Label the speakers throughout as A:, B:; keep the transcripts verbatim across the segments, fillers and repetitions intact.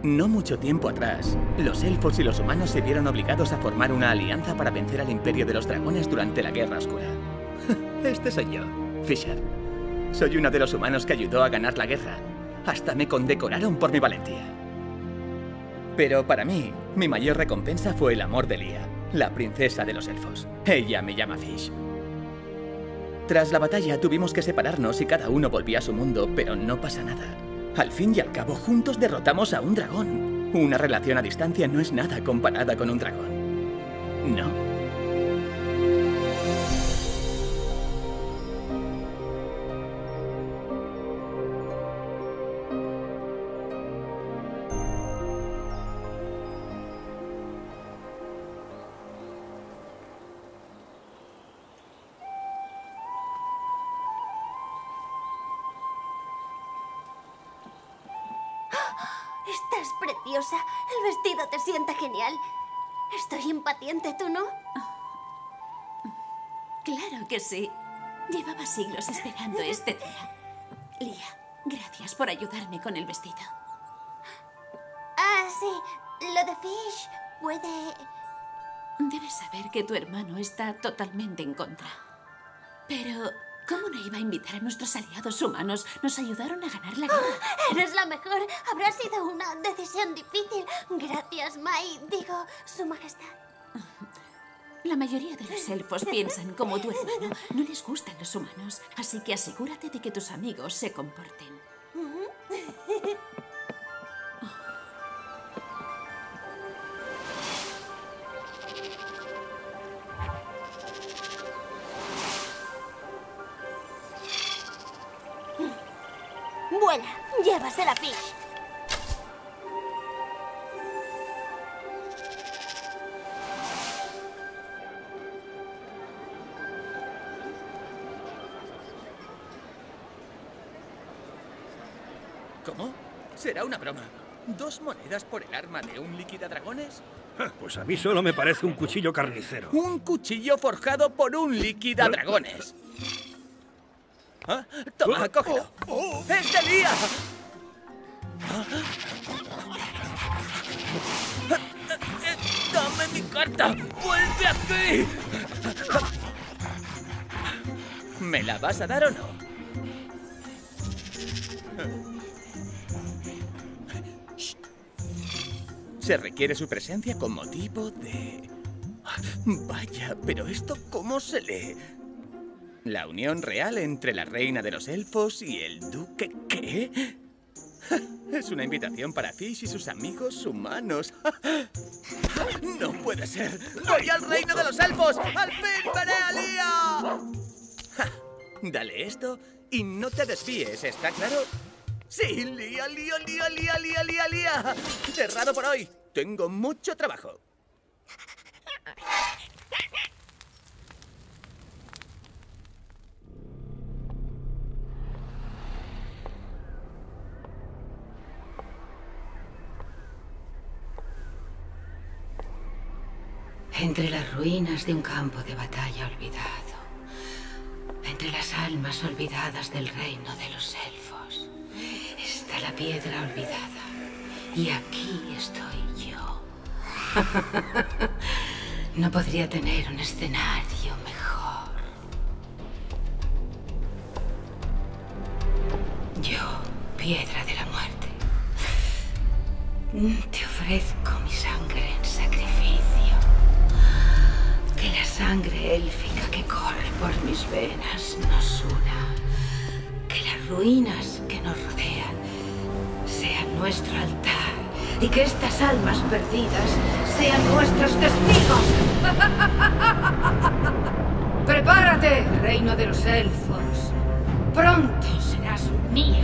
A: No mucho tiempo atrás, los elfos y los humanos se vieron obligados a formar una alianza para vencer al Imperio de los Dragones durante la Guerra Oscura. Este soy yo, Fisher. Soy uno de los humanos que ayudó a ganar la guerra. Hasta me condecoraron por mi valentía. Pero para mí, mi mayor recompensa fue el amor de Leah, la princesa de los elfos. Ella me llama Fish. Tras la batalla tuvimos que separarnos y cada uno volvió a su mundo, pero no pasa nada. Al fin y al cabo, juntos derrotamos a un dragón. Una relación a distancia no es nada comparada con un dragón. ¿No?
B: Estás preciosa. El vestido te sienta genial. Estoy impaciente, ¿tú no?
C: Claro que sí. Llevaba siglos esperando este día. Leah, gracias por ayudarme con el vestido.
B: Ah, sí. Lo de Fish puede...
C: Debes saber que tu hermano está totalmente en contra. Pero... ¿cómo no iba a invitar a nuestros aliados humanos? Nos ayudaron a ganar la guerra.
B: Oh, eres la mejor. Habrá sido una decisión difícil. Gracias, Mai. Digo, su majestad.
C: La mayoría de los elfos piensan como tu hermano. No les gustan los humanos. Así que asegúrate de que tus amigos se comporten.
B: Vuela, llévasela, Fish.
A: ¿Cómo? Será una broma. ¿Dos monedas por el arma de un liquidadragones?
D: Pues a mí solo me parece un cuchillo carnicero.
A: Un cuchillo forjado por un liquidadragones. ¿Ah? Toma, cógelo. ¡Es de Leah! ¡Dame mi carta! ¡Vuelve aquí! ¿Me la vas a dar o no? Se requiere su presencia con motivo de... Vaya, pero ¿esto cómo se lee? La unión real entre la reina de los elfos y el duque... ¿Qué? Es una invitación para Fish y sus amigos humanos. ¡No puede ser! ¡Voy al reino de los elfos! ¡Al fin veré a Leah! Dale esto y no te desvíes, ¿está claro? ¡Sí! ¡Leah, Leah, Leah, Leah, Leah, Leah, Leah! Cerrado por hoy. Tengo mucho trabajo.
E: Entre las ruinas de un campo de batalla olvidado, entre las almas olvidadas del reino de los elfos, está la piedra olvidada. Y aquí estoy yo. No podría tener un escenario mejor. Yo, piedra de la muerte, te ofrezco mi sangre en sacrificio. Que la sangre élfica que corre por mis venas nos una. Que las ruinas que nos rodean sean nuestro altar. Y que estas almas perdidas sean nuestros testigos. ¡Prepárate, reino de los elfos! Pronto serás mío.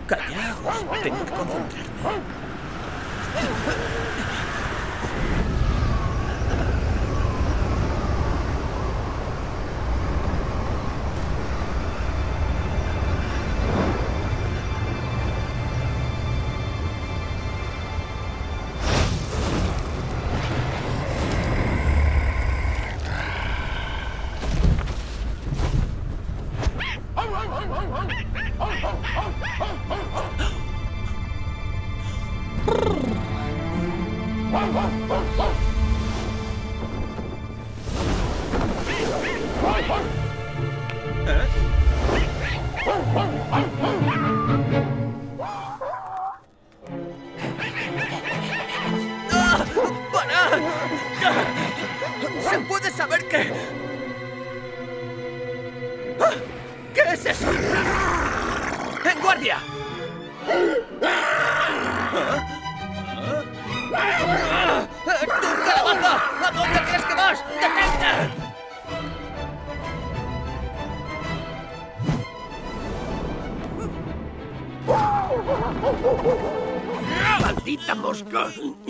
A: Callaos, tengo que concentrarme. ¿Se puede saber qué? ¿Qué es eso? ¡En guardia! ¡Tú, calabaza! ¿A dónde crees que vas? ¡Detente!
D: ¡Maldita mosca!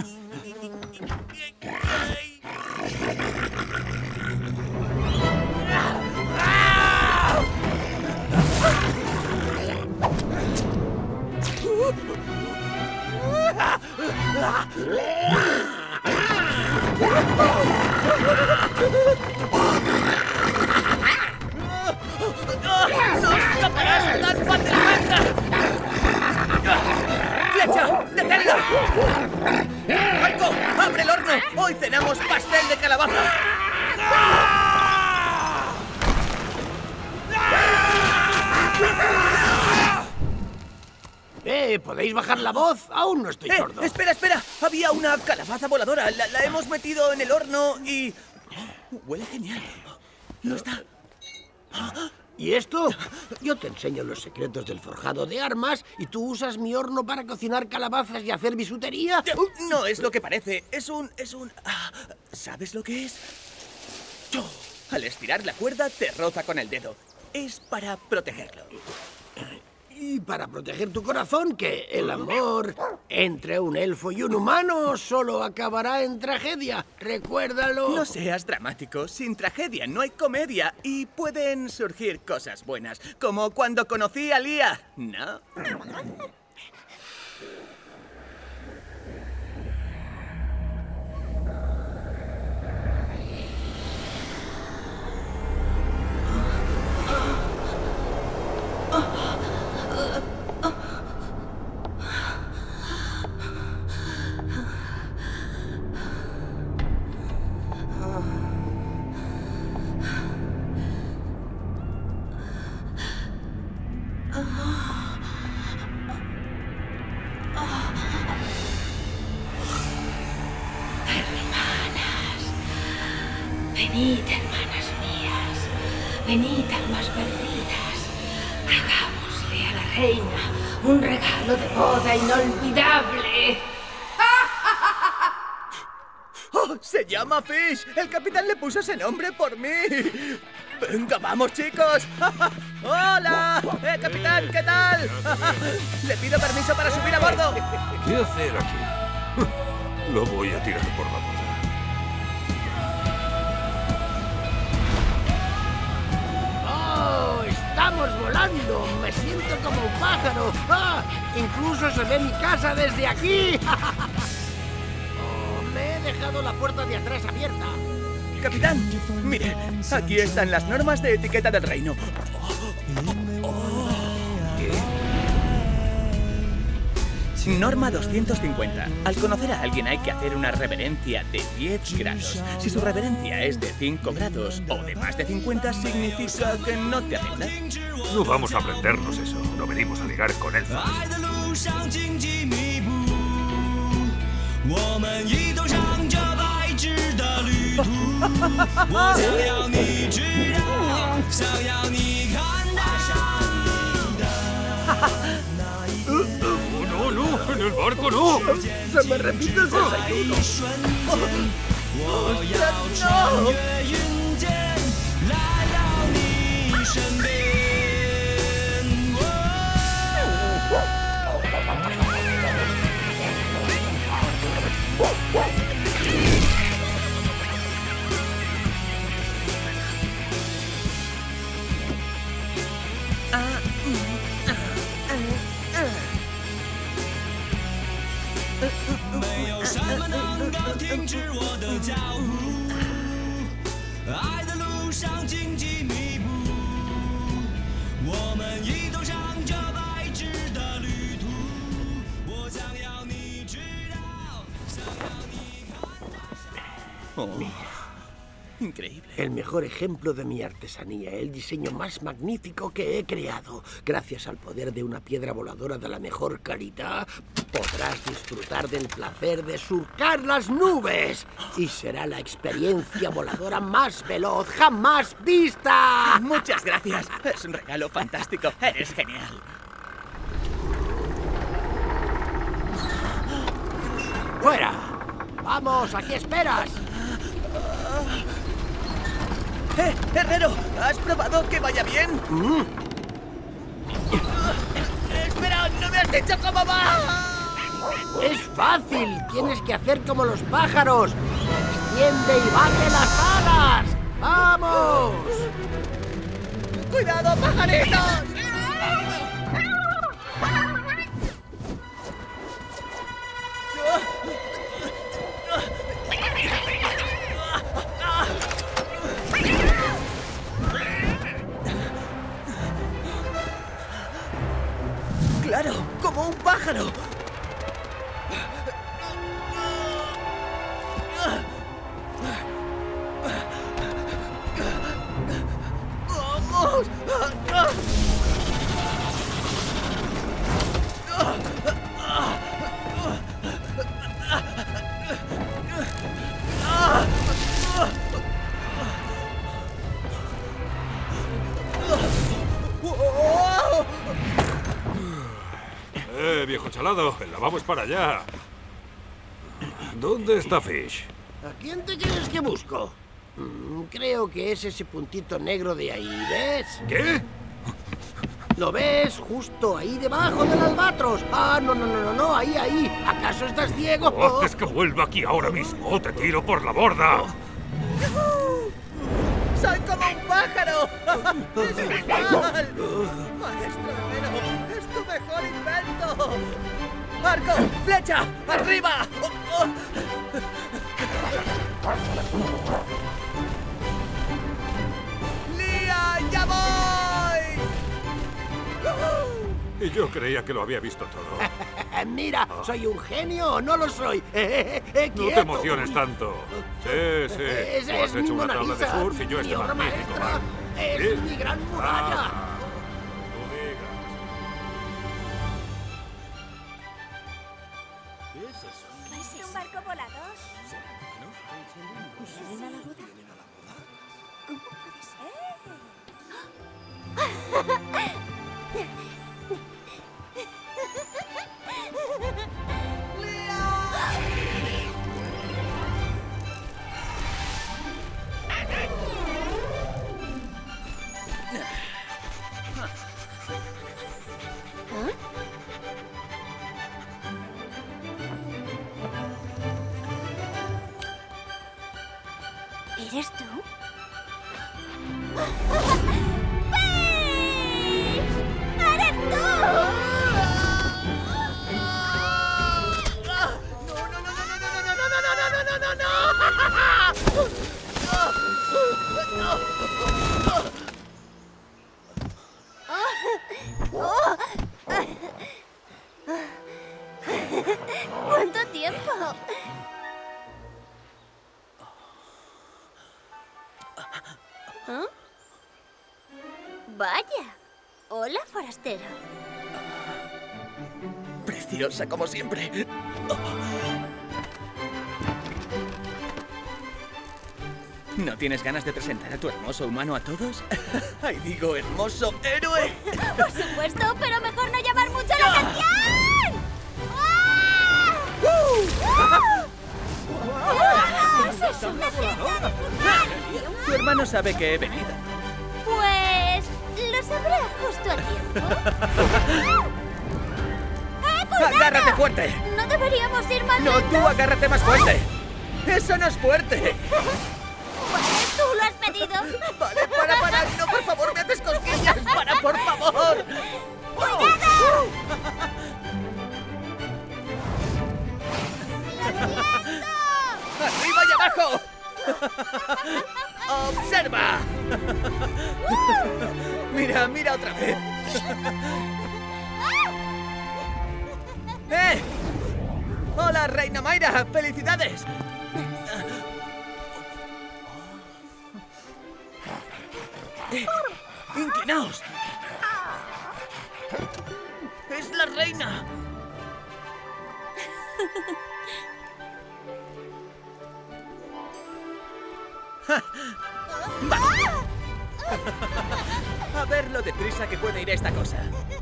A: ¡No escaparás tan fácilmente! ¡Flecha! ¡Deténla! ¡Marco! ¡Abre el horno! ¡Hoy cenamos pastel de calabaza!
D: Eh, ¿podéis bajar la voz? Aún no estoy
A: Eh,
D: sordo.
A: espera, espera. Había una calabaza voladora. La, la hemos metido en el horno y... Huele genial. ¿No está?
D: ¿Y esto? Yo te enseño los secretos del forjado de armas y tú usas mi horno para cocinar calabazas y hacer bisutería.
A: Uh, No es lo que parece. Es un... es un... ah, ¿sabes lo que es? Yo, al estirar la cuerda te roza con el dedo. Es para protegerlo.
D: Y para proteger tu corazón, que el amor entre un elfo y un humano solo acabará en tragedia. Recuérdalo.
A: No seas dramático. Sin tragedia no hay comedia. Y pueden surgir cosas buenas. Como cuando conocí a Lía. ¿No?
E: Venid, hermanas mías, venid, almas perdidas. Hagámosle a la reina un regalo de boda inolvidable.
A: ¡Oh, se llama Fish! El capitán le puso ese nombre por mí. ¡Venga, vamos, chicos! ¡Hola! ¡Eh, capitán! ¿Qué tal? Le pido permiso para subir a bordo.
F: ¿Qué hacer aquí? Lo voy a tirar por la borda.
D: ¡Oh! ¡Estamos volando! ¡Me siento como un pájaro! ¡Ah! ¡Incluso se ve mi casa desde aquí! Oh, me he dejado la puerta de atrás abierta.
A: Capitán, mire, aquí están las normas de etiqueta del reino. Norma doscientos cincuenta. Al conocer a alguien hay que hacer una reverencia de diez grados. Si su reverencia es de cinco grados o de más de cincuenta, significa que no te atienda.
F: No vamos a aprendernos eso. No venimos a ligar con elfos. ¡No, no! ¡En el barco no!
A: ¡Se me repite el desayuno! ¡Oh, no!
G: 么能够停止我的脚步？爱的路上荆棘密布，我们一同上这白纸的旅途。我想要你知道，想要你看到。
A: Oh, increíble.
D: El mejor ejemplo de mi artesanía, el diseño más magnífico que he creado. Gracias al poder de una piedra voladora de la mejor calidad, podrás disfrutar del placer de surcar las nubes. Y será la experiencia voladora más veloz jamás vista.
A: Muchas gracias. Es un regalo fantástico. Eres genial.
D: ¡Fuera! ¡Vamos! ¿A qué esperas?
A: ¡Eh, herrero! ¿Has probado que vaya bien?
D: Mm.
A: ¡Espera! ¡No me has dicho cómo va!
D: Es fácil. Tienes que hacer como los pájaros. Extiende y bate las alas. ¡Vamos!
A: ¡Cuidado, pajaritos! ¡Claro! ¡Como un pájaro! ¡Vamos!
F: Eh, viejo chalado, el lavabo es para allá. ¿Dónde está Fish?
D: ¿A quién te crees que busco? Mm, creo que es ese puntito negro de ahí, ¿ves?
F: ¿Qué?
D: ¿Lo ves? Justo ahí debajo del albatros. Ah, no, no, no, no, no, ahí, ahí. ¿Acaso estás ciego?
F: ¿O haces que vuelva aquí ahora mismo o te tiro por la borda?
A: ¡Soy como un pájaro! ¡Es genial! ¡Maestro herrero! ¡Es tu mejor invento! ¡Arco! ¡Flecha! ¡Arriba! ¡Oh, oh! ¡Lía! ¡Ya voy!
F: Y yo creía que lo había visto todo.
D: Mira, ¿soy un genio o no lo soy? Eh, eh, eh,
F: No te
D: quieto.
F: emociones tanto. Sí, sí.
D: Esa
F: Tú has
D: es mi
F: hecho una
D: Mona
F: tabla de
D: Lisa,
F: surf y yo
D: mi
F: este
D: obra
F: magnífico
D: maestra.
F: bar.
D: Es
F: ¿Sí?
D: mi gran muralla.
F: Ah, tú digas.
D: ¿Qué es eso?
B: ¿Es un barco volador? ¿Vienen a la boda? ¿Cómo puede ¿Eres tú? ¡Fish! ¡Eres tú! ¿Cuánto tiempo? ¿Ah? Vaya. Hola, forastero.
A: Preciosa como siempre. ¿No tienes ganas de presentar a tu hermoso humano a todos? ¡Ay, digo, hermoso héroe!
B: Por supuesto, pero mejor no llamar mucho la atención. ¡Ah! ¡Ah! ¡Es una fiesta de
A: Tu hermano sabe que he venido.
B: Pues lo sabrá justo a tiempo. ¡Eh, cuidado!
A: ¡Agárrate fuerte!
B: No deberíamos ir más
A: ¡No,
B: lento.
A: tú agárrate más fuerte! ¡Eso no es fuerte!
B: Pues tú lo has pedido.
A: Vale, para, para. No, por favor, me haces cosquillas. Para, por favor.
B: ¡Cuidado! ¡Lo siento!
A: ¡Ojo! ¡Observa! Mira, mira otra vez. ¡Eh! ¡Hola, Reina Mayra! ¡Felicidades! Eh, ¡Inclinaos! ¡Es la reina! ¡Va! A ver lo deprisa que puede ir esta cosa.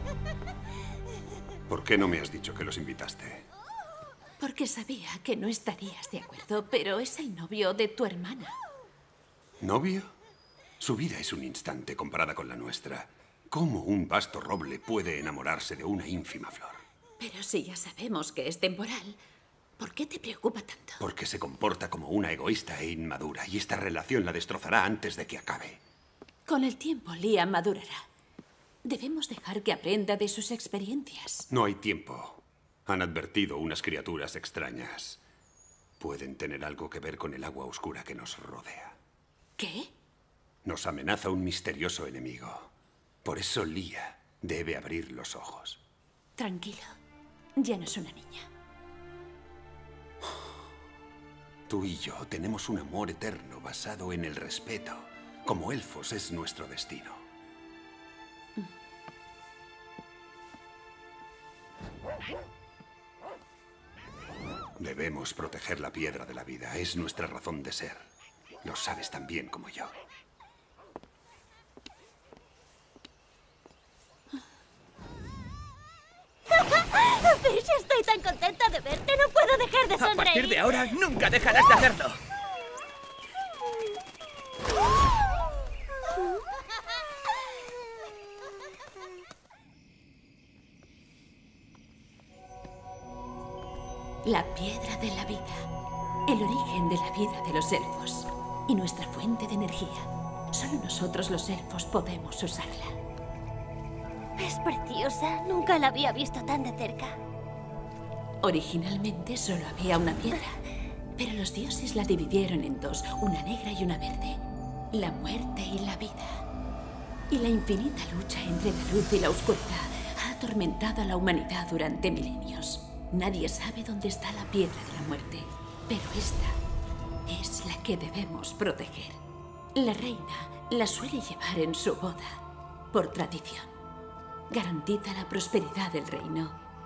F: ¿Por qué no me has dicho que los invitaste?
C: Porque sabía que no estarías de acuerdo, pero es el novio de tu hermana.
F: ¿Novio? Su vida es un instante comparada con la nuestra. ¿Cómo un vasto roble puede enamorarse de una ínfima flor?
C: Pero si ya sabemos que es temporal, ¿por qué te preocupa tanto?
F: Porque se comporta como una egoísta e inmadura, y esta relación la destrozará antes de que acabe.
C: Con el tiempo, Lia madurará. Debemos dejar que aprenda de sus experiencias.
F: No hay tiempo. Han advertido unas criaturas extrañas. Pueden tener algo que ver con el agua oscura que nos rodea.
C: ¿Qué?
F: Nos amenaza un misterioso enemigo. Por eso Lia debe abrir los ojos.
C: Tranquilo. Ya no es una niña.
F: Tú y yo tenemos un amor eterno basado en el respeto. Como elfos es nuestro destino. Debemos proteger la piedra de la vida. Es nuestra razón de ser. Lo sabes tan bien como yo.
B: Fish, estoy tan contenta de verte. No puedo dejar de sonreír.
A: A partir de ahora, nunca dejarás de hacerlo.
C: La piedra de la vida. El origen de la vida de los elfos. Y nuestra fuente de energía. Solo nosotros los elfos podemos usarla.
B: Es preciosa. Nunca la había visto tan de cerca.
C: Originalmente solo había una piedra. Pero los dioses la dividieron en dos. Una negra y una verde. La muerte y la vida. Y la infinita lucha entre la luz y la oscuridad ha atormentado a la humanidad durante milenios. Nadie sabe dónde está la piedra de la muerte, pero esta es la que debemos proteger. La reina la suele llevar en su boda, por tradición. Garantiza la prosperidad del reino.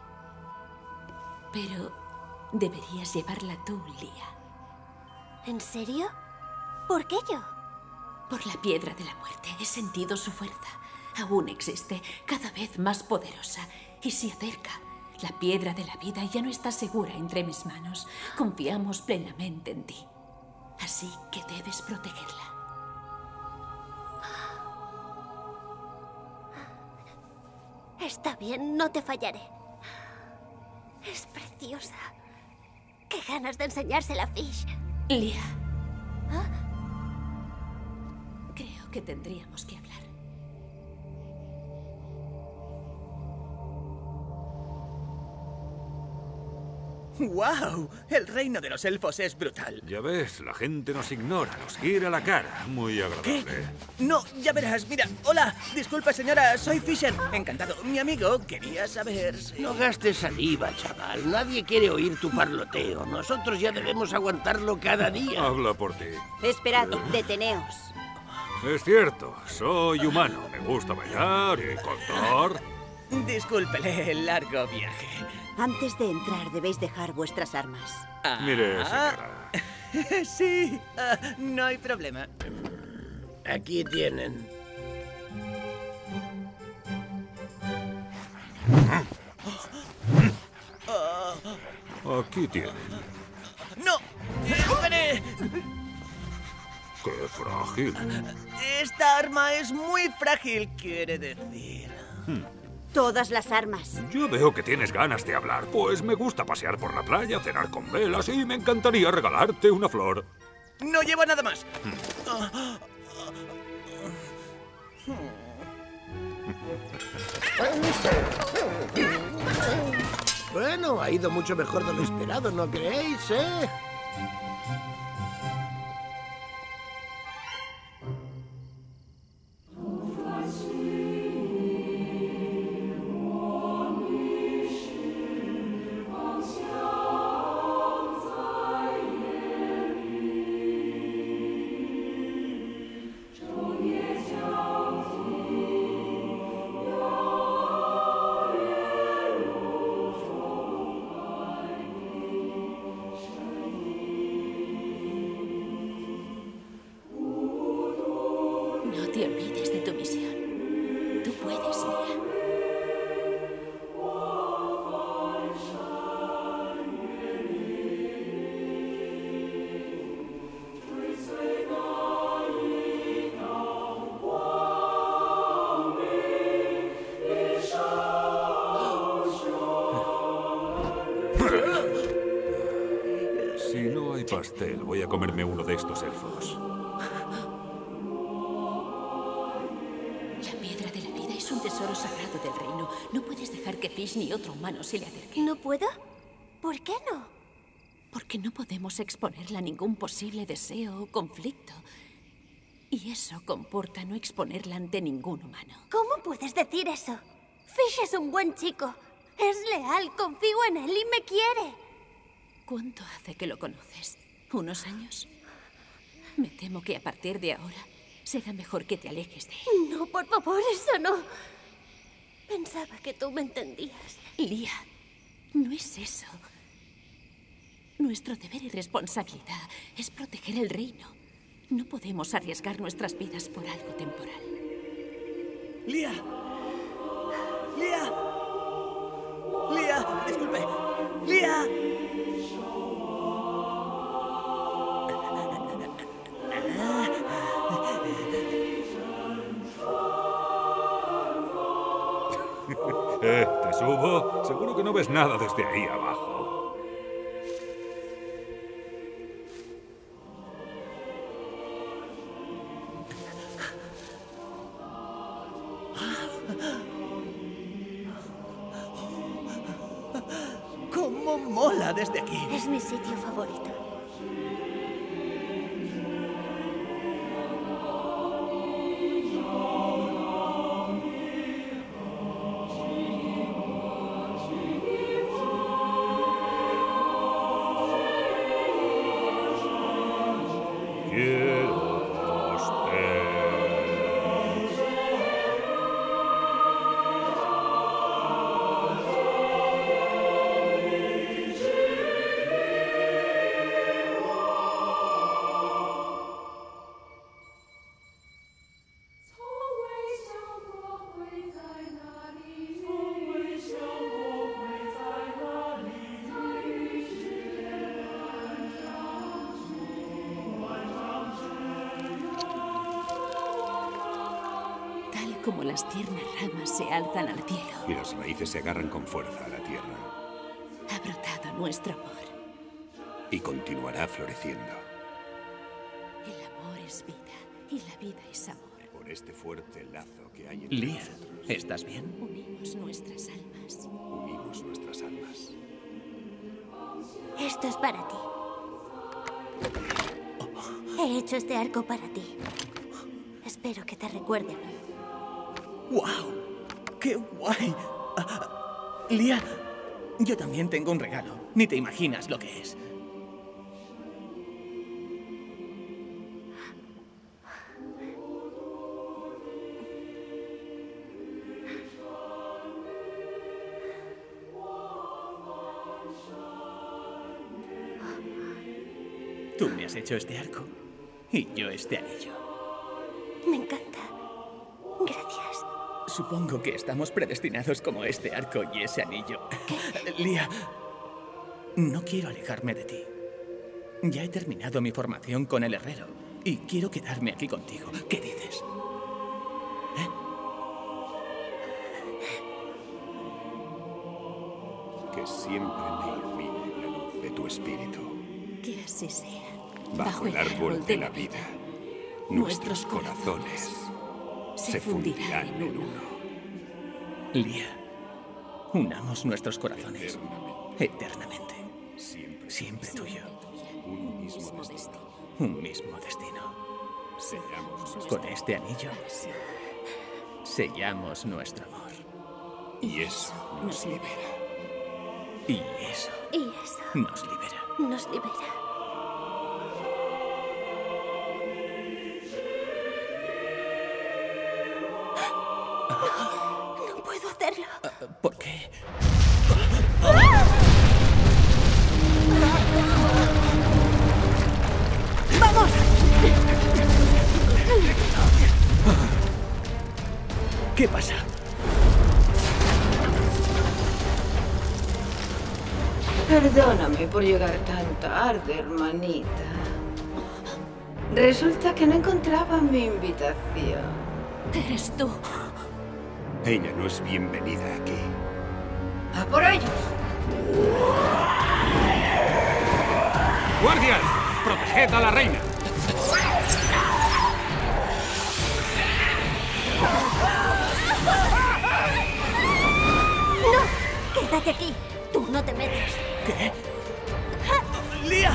C: Pero deberías llevarla tú, Lia.
B: ¿En serio? ¿Por qué yo?
C: Por la piedra de la muerte. He sentido su fuerza. Aún existe, cada vez más poderosa, y se acerca. La piedra de la vida ya no está segura entre mis manos. Confiamos plenamente en ti. Así que debes protegerla.
B: Está bien, no te fallaré. Es preciosa. Qué ganas de enseñársela a Fish.
C: Lia. ¿Ah? Creo que tendríamos que hablar.
A: ¡Wow! El reino de los elfos es brutal.
F: Ya ves, la gente nos ignora, nos gira la cara. Muy agradable.
A: ¿Qué? No, ya verás, mira. Hola, disculpa señora, soy Fisher. Encantado. Mi amigo quería saber si...
D: No gastes saliva, chaval. Nadie quiere oír tu parloteo. Nosotros ya debemos aguantarlo cada día.
F: Habla por ti.
B: Esperad, deteneos.
F: Es cierto, soy humano. Me gusta bailar y cantar.
A: Discúlpele el largo viaje.
B: Antes de entrar debéis dejar vuestras armas.
A: Ah,
F: Mire, señora.
A: Sí, ah, no hay problema.
D: Aquí tienen.
F: Aquí tienen.
A: ¡No! ¡Espere!
F: ¡Qué frágil!
A: Esta arma es muy frágil, quiere decir.
B: Todas las armas.
F: Yo veo que tienes ganas de hablar, pues me gusta pasear por la playa, cenar con velas y me encantaría regalarte una flor.
A: No llevo nada más.
D: Bueno, ha ido mucho mejor de lo esperado, ¿no creéis, eh?
C: te olvides de tu misión. Tú puedes, Lia.
F: Si no hay pastel, voy a comerme uno de estos elfos.
C: La piedra de la vida es un tesoro sagrado del reino. No puedes dejar que Fish ni otro humano se le acerque.
B: ¿No puedo? ¿Por qué no?
C: Porque no podemos exponerla a ningún posible deseo o conflicto. Y eso comporta no exponerla ante ningún humano.
B: ¿Cómo puedes decir eso? Fish es un buen chico. Es leal, confío en él y me quiere.
C: ¿Cuánto hace que lo conoces? ¿Unos años? Me temo que a partir de ahora será mejor que te alejes de él.
B: No, por favor, eso no. Pensaba que tú me entendías.
C: Lia, no es eso. Nuestro deber y responsabilidad es proteger el reino. No podemos arriesgar nuestras vidas por algo temporal.
A: ¡Lia! ¡Lia! ¡Lia! ¡Disculpe! ¡Lia!
F: Eh, ¿te subo? Seguro que no ves nada desde ahí abajo.
A: ¡Cómo mola desde aquí!
B: Es mi sitio favorito.
F: Quiero pastel.
C: Tal como las tiernas ramas se alzan al cielo,
F: Y las raíces se agarran con fuerza a la tierra.
C: ha brotado nuestro amor.
F: Y continuará floreciendo.
C: El amor es vida y la vida es amor.
F: Por este fuerte lazo que hay entre
A: Lia,
F: nosotros.
A: ¿estás bien?
C: Unimos nuestras almas.
F: Unimos nuestras almas.
B: Esto es para ti. He hecho este arco para ti. Espero que te recuerde a mí.
A: ¡Guau! ¡Qué guay! Ah, ah, Lia, yo también tengo un regalo. Ni te imaginas lo que es. Tú me has hecho este arco y yo este anillo.
B: Me encanta. Gracias.
A: Supongo que estamos predestinados como este arco y ese anillo. Lia, no quiero alejarme de ti. Ya he terminado mi formación con el herrero y quiero quedarme aquí contigo. ¿Qué dices? ¿Eh?
F: Que siempre me ilumine la luz de tu espíritu.
C: Que así sea.
F: Bajo el árbol de la vida, nuestros corazones se fundirán en uno.
A: Lia, unamos nuestros corazones eternamente.
F: Siempre,
A: Siempre tuyo.
F: un mismo destino.
A: Un mismo destino.
F: Sellamos
A: Con este anillo sellamos nuestro amor.
F: y eso nos libera.
A: Y eso
B: Y eso
A: nos libera.
B: nos libera. No puedo hacerlo.
A: ¿Por qué?
B: ¡Vamos!
E: Perdóname por llegar tan tarde, hermanita. Resulta que no encontraba mi invitación.
C: Eres tú.
F: Ella no es bienvenida aquí.
E: ¡A por ellos!
F: ¡Guardias! ¡Proteged a la reina!
B: ¡No! ¡Quédate aquí! ¡Tú no te metes!
A: ¿Qué? ¡Lía!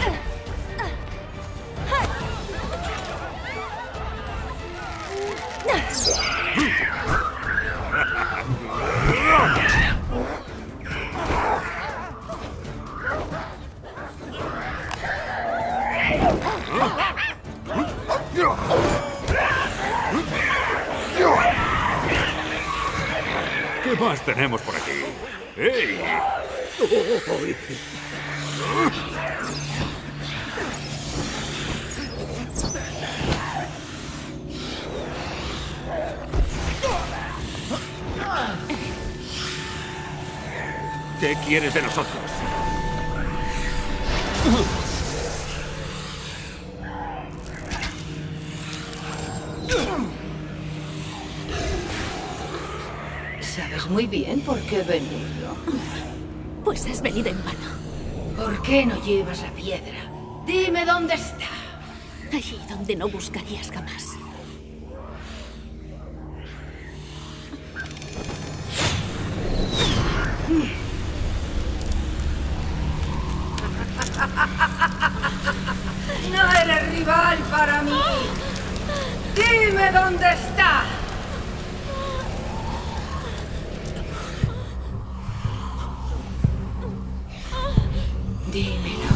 F: ¿Qué más tenemos por aquí? ¡Ey! ¿Qué quieres de nosotros?
E: Sabes muy bien por qué he venido.
C: Pues has venido en vano.
E: ¿Por qué no llevas la piedra? Dime dónde está.
C: Allí donde no buscarías jamás.
E: No eres rival para mí. Dime dónde está. Dímelo.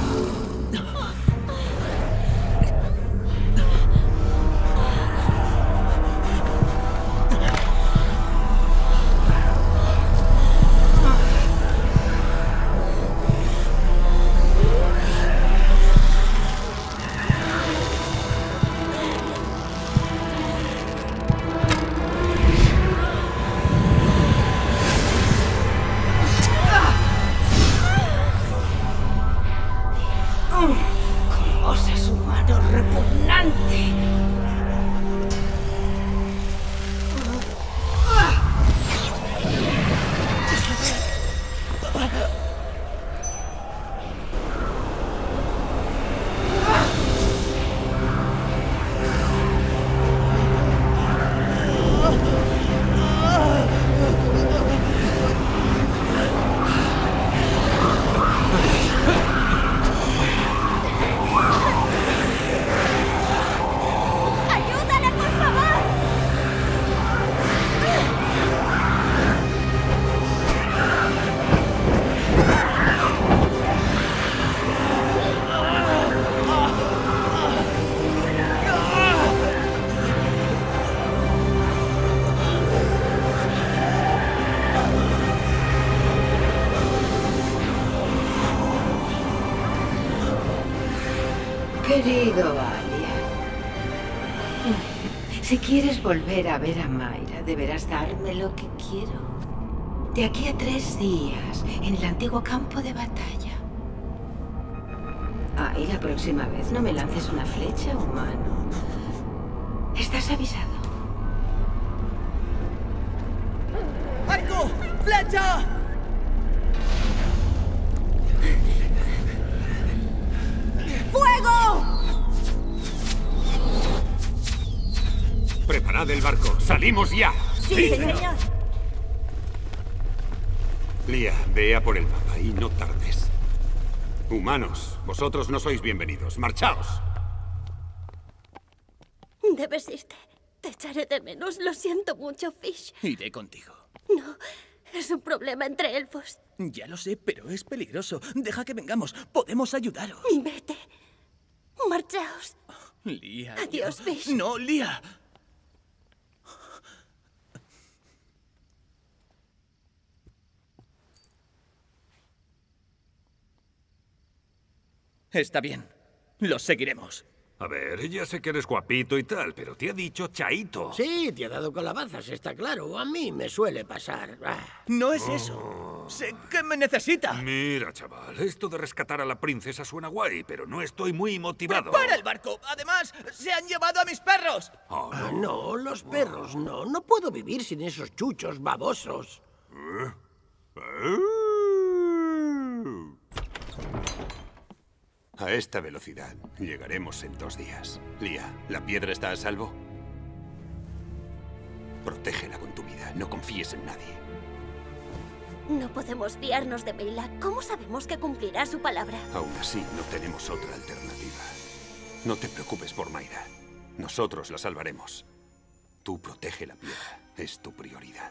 E: Cosas humano repugnante.
B: ¡Ayúdale, por favor!
E: Querido Alia, si quieres volver a ver a Mayra, deberás darme lo que quiero. De aquí a tres días, en el antiguo campo de batalla. Ah, y la próxima vez no me lances una flecha, humano. Estás avisado.
A: ¡Arco! ¡Flecha!
B: ¡Fuego!
F: Preparad el barco. ¡Salimos ya!
B: Sí, señor.
F: Lía, ve a por el mapa y no tardes. Humanos, vosotros no sois bienvenidos. ¡Marchaos!
B: Debes irte. Te echaré de menos. Lo siento mucho, Fish.
A: Iré contigo.
B: No, es un problema entre elfos.
A: Ya lo sé, pero es peligroso. Deja que vengamos. Podemos ayudaros.
B: Vete. Marchaos.
A: Lía.
B: Adiós,
A: yo-
B: Fish.
A: No, Lía. Está bien. Los seguiremos.
F: A ver, ya sé que eres guapito y tal, pero te ha dicho Chaito.
D: Sí, te ha dado calabazas, está claro. A mí me suele pasar. Ah.
A: No es eso. Sé que me necesita.
H: Mira, chaval, esto de rescatar a la princesa suena guay, pero no estoy muy motivado.
A: ¡Para el barco! Además, se han llevado a mis perros.
H: Oh,
D: Ah,
H: no.
D: no, los perros no. No puedo vivir sin esos chuchos babosos.
F: A esta velocidad llegaremos en dos días. Lia, ¿la piedra está a salvo? Protégela con tu vida. No confíes en nadie.
B: No podemos fiarnos de Meyla. ¿Cómo sabemos que cumplirá su palabra?
F: Aún así, no tenemos otra alternativa. No te preocupes por Mayra. Nosotros la salvaremos. Tú protege la piedra. Es tu prioridad.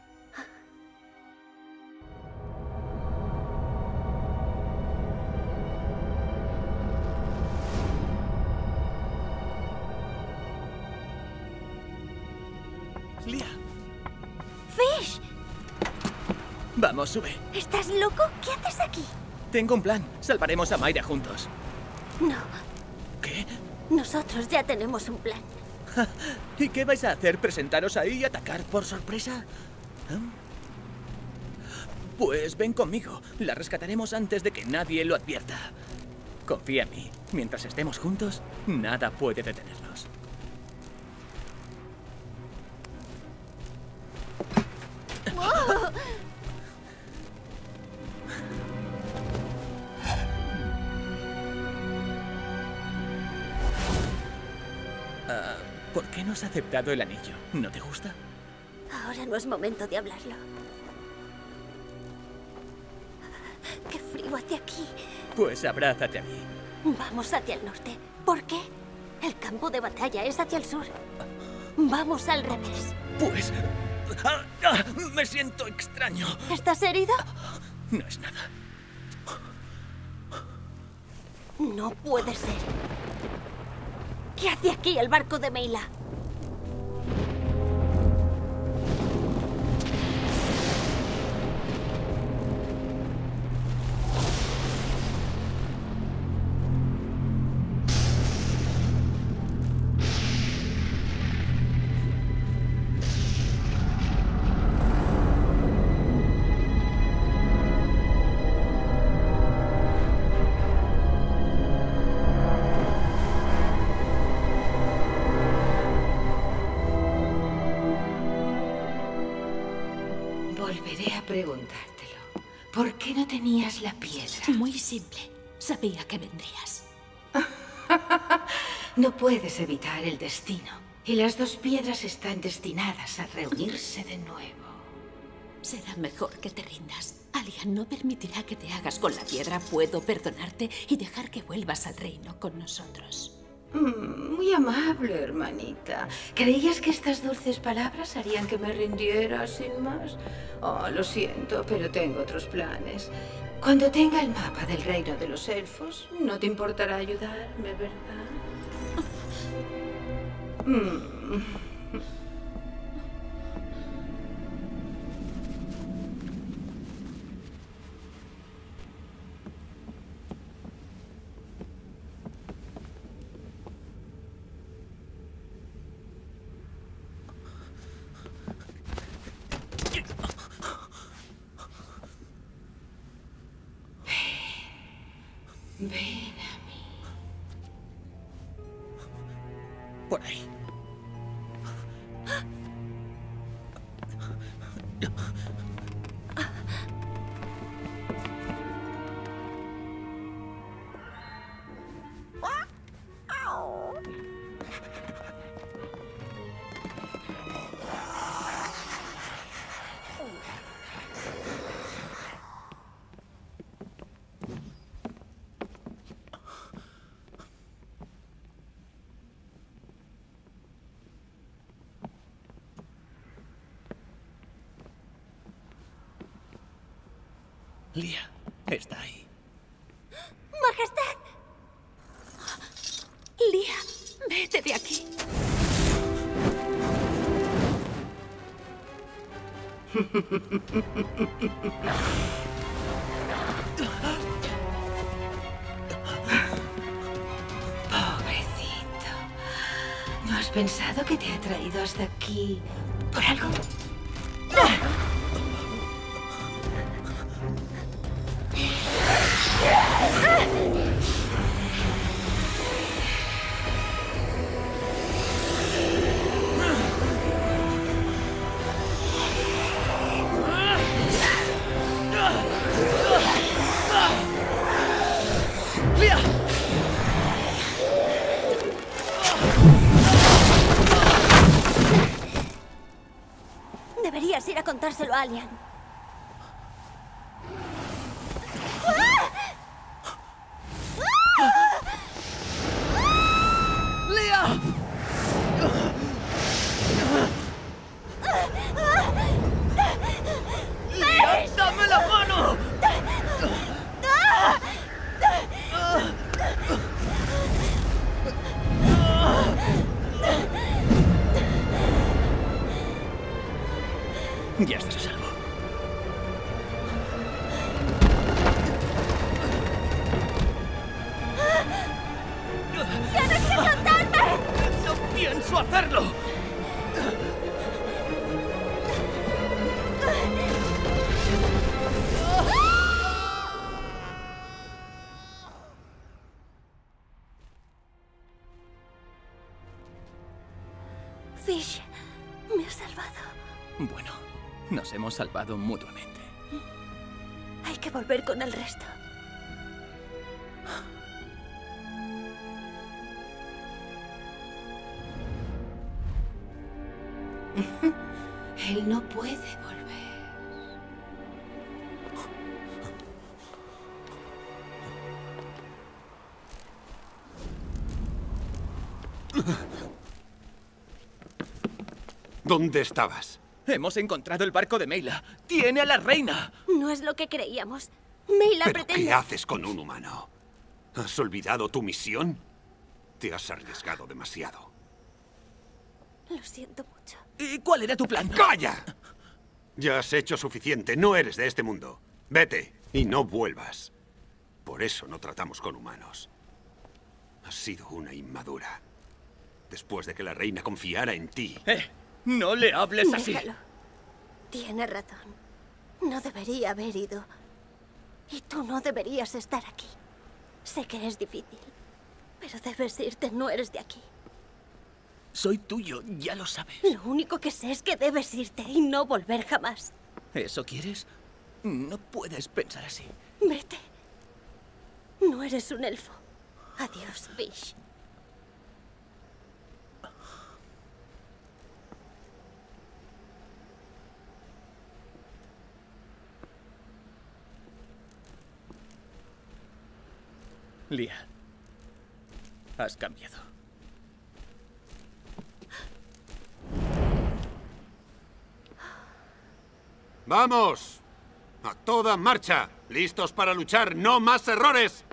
A: Lia,
B: ¡Fish!
A: vamos, sube.
B: ¿Estás loco? ¿Qué haces aquí?
A: Tengo un plan. Salvaremos a Mayra juntos.
B: No,
A: ¿Qué?
B: nosotros ya tenemos un plan.
A: ¿Y qué vais a hacer? ¿Presentaros ahí y atacar por sorpresa? ¿Ah? Pues ven conmigo. La rescataremos antes de que nadie lo advierta. Confía en mí. Mientras estemos juntos, nada puede detenernos. Ah, ¿por qué no has aceptado el anillo? ¿No te gusta?
B: Ahora no es momento de hablarlo. ¡Qué frío hace aquí!
A: Pues abrázate a mí.
B: Vamos hacia el norte. ¿Por qué? El campo de batalla es hacia el sur. Vamos al revés.
A: Pues... ¡Ah! ¡Ah! Me siento extraño.
B: ¿Estás herido?
A: No es nada.
B: No puede ser. ¿Qué hace aquí el barco de Meyla?
E: Volveré a preguntártelo. ¿Por qué no tenías la piedra?
C: Muy simple. Sabía que vendrías.
E: No puedes evitar el destino. Y las dos piedras están destinadas a reunirse de nuevo.
C: Será mejor que te rindas. Alia no permitirá que te hagas con la piedra. Puedo perdonarte y dejar que vuelvas al reino con nosotros.
E: Mm, muy amable, hermanita. ¿Creías que estas dulces palabras harían que me rindiera sin más? Oh, lo siento, pero tengo otros planes. Cuando tenga el mapa del reino de los elfos, no te importará ayudarme, ¿verdad? Mm. Ven a mí.
A: Por ahí. Lia, está ahí.
B: ¡Majestad!
C: Lia, vete de aquí.
E: Pobrecito. ¿No has pensado que te ha traído hasta aquí por algo?
B: Alien.
A: ¡Leah! ¡Leah, dame la mano! Ya estás a salvo.
B: ¡Tienes que soltarme!
A: ¡No pienso hacerlo!
B: Fish, me has salvado.
A: Bueno, nos hemos salvado mutuamente.
B: Hay que volver con el resto.
E: Él no puede volver.
F: ¿Dónde estabas?
A: Hemos encontrado el barco de Meyla. ¡Tiene a la reina!
B: No es lo que creíamos. Meyla
F: ¿Pero
B: pretende...
F: qué haces con un humano? ¿Has olvidado tu misión? Te has arriesgado demasiado.
B: Lo siento mucho.
A: ¿Y cuál era tu plan?
F: ¡Calla! Ya has hecho suficiente. No eres de este mundo. Vete y no vuelvas. Por eso no tratamos con humanos. Has sido una inmadura. Después de que la reina confiara en ti.
A: ¡Eh! ¡No le hables así!
B: Déjalo. Tienes razón. No debería haber ido. Y tú no deberías estar aquí. Sé que es difícil. Pero debes irte. No eres de aquí.
A: Soy tuyo, ya lo sabes.
B: Lo único que sé es que debes irte y no volver jamás.
A: ¿Eso quieres? No puedes pensar así.
B: Vete. No eres un elfo. Adiós, Fish.
A: Leah, has cambiado.
F: ¡Vamos! ¡A toda marcha! ¡Listos para luchar! ¡No más errores!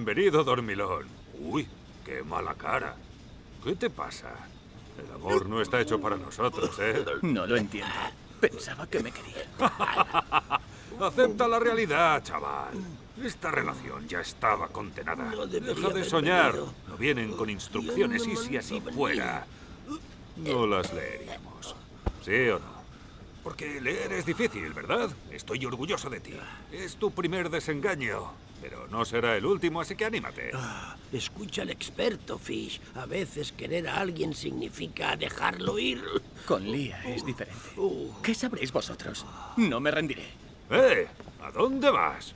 H: Bienvenido, dormilón. Uy, qué mala cara. ¿Qué te pasa? El amor no está hecho para nosotros, ¿eh?
A: No lo entiendo. Pensaba que me quería.
H: Acepta la realidad, chaval. Esta relación ya estaba condenada.
D: No debería
H: Deja de
D: haber
H: soñar.
D: bebido.
H: No vienen con instrucciones y si así fuera, no las leeríamos. ¿Sí o no? Porque leer es difícil, ¿verdad? Estoy orgulloso de ti. Es tu primer desengaño, pero no será el último, así que anímate.
D: Ah, escucha al experto, Fish. A veces querer a alguien significa dejarlo ir.
A: Con Lía es diferente.
D: Uh.
A: ¿Qué sabréis vosotros? No me rendiré.
H: ¡Eh! ¿A dónde vas?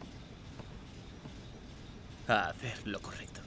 A: A hacer lo correcto.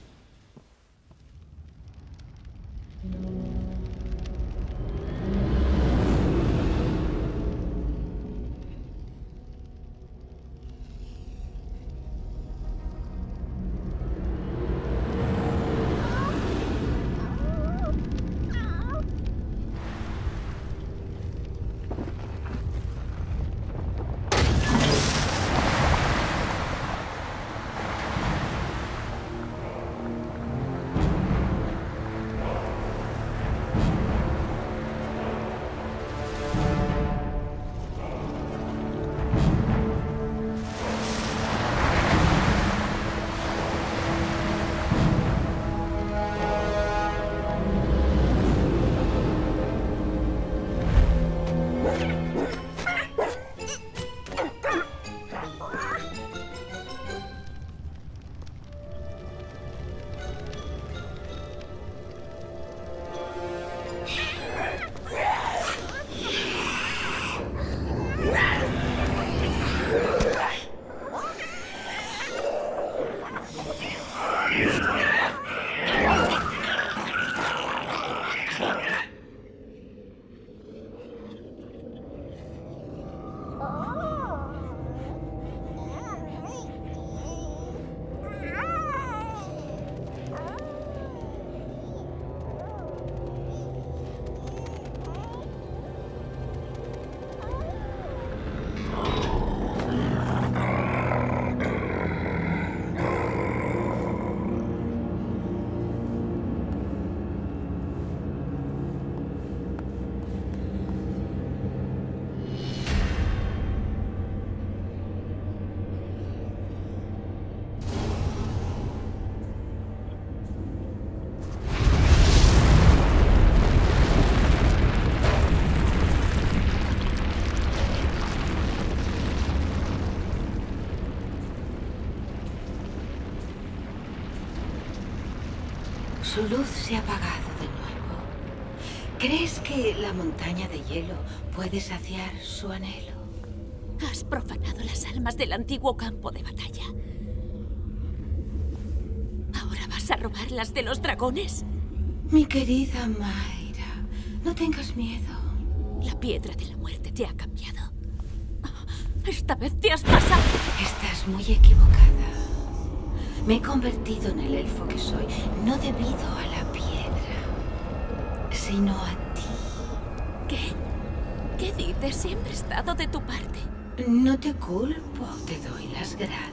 E: Su luz se ha apagado de nuevo. ¿Crees que la montaña de hielo puede saciar su anhelo?
C: Has profanado las almas del antiguo campo de batalla. ¿Ahora vas a robar las de los dragones?
E: Mi querida Mayra, no tengas miedo.
C: La piedra de la muerte te ha cambiado. Esta vez te has pasado.
E: Estás muy equivocada. Me he convertido en el elfo que soy, no debido a la piedra, sino a ti.
C: ¿Qué? ¿Qué dices? Siempre he estado de tu parte.
E: No te culpo, te doy las gracias.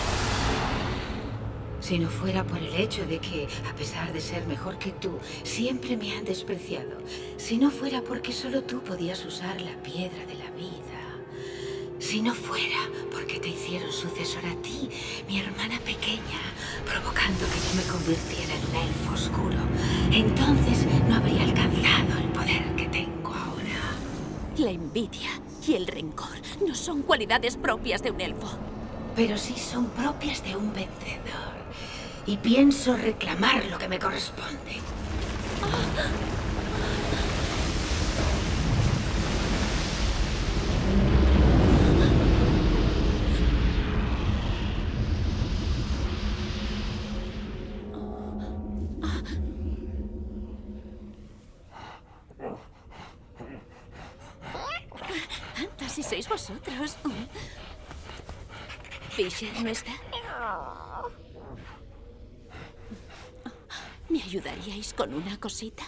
E: Si no fuera por el hecho de que, a pesar de ser mejor que tú, siempre me han despreciado. Si no fuera porque solo tú podías usar la piedra de la vida. Si no fuera porque te hicieron sucesor a ti, mi hermana pequeña, provocando que yo me convirtiera en un elfo oscuro, entonces no habría alcanzado el poder que tengo ahora.
C: La envidia y el rencor no son cualidades propias de un elfo.
E: Pero sí son propias de un vencedor. Y pienso reclamar lo que me corresponde.
C: Anda, si sois vosotros. ¿Fisher no está? ¿Me ayudaríais con una cosita?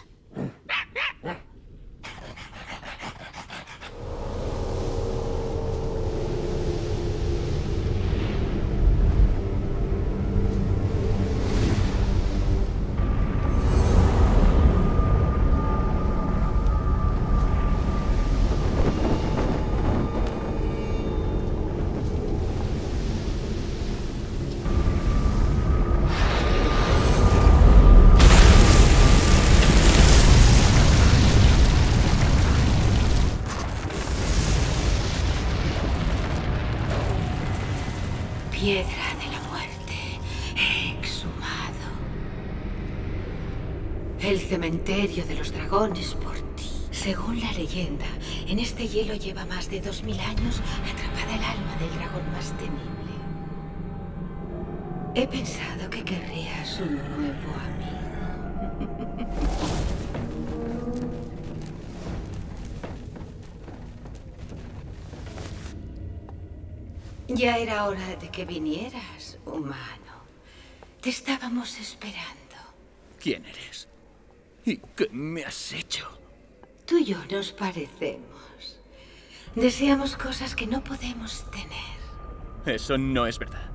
E: piedra de la muerte. He exhumado el cementerio de los dragones por ti. Según la leyenda, en este hielo lleva más de dos mil años atrapada el alma del dragón más temible. He pensado que querrías un nuevo amigo. Ya era hora de que vinieras, humano. Te estábamos esperando.
A: ¿Quién eres? ¿Y qué me has hecho?
E: Tú y yo nos parecemos. Deseamos cosas que no podemos tener.
A: Eso no es verdad.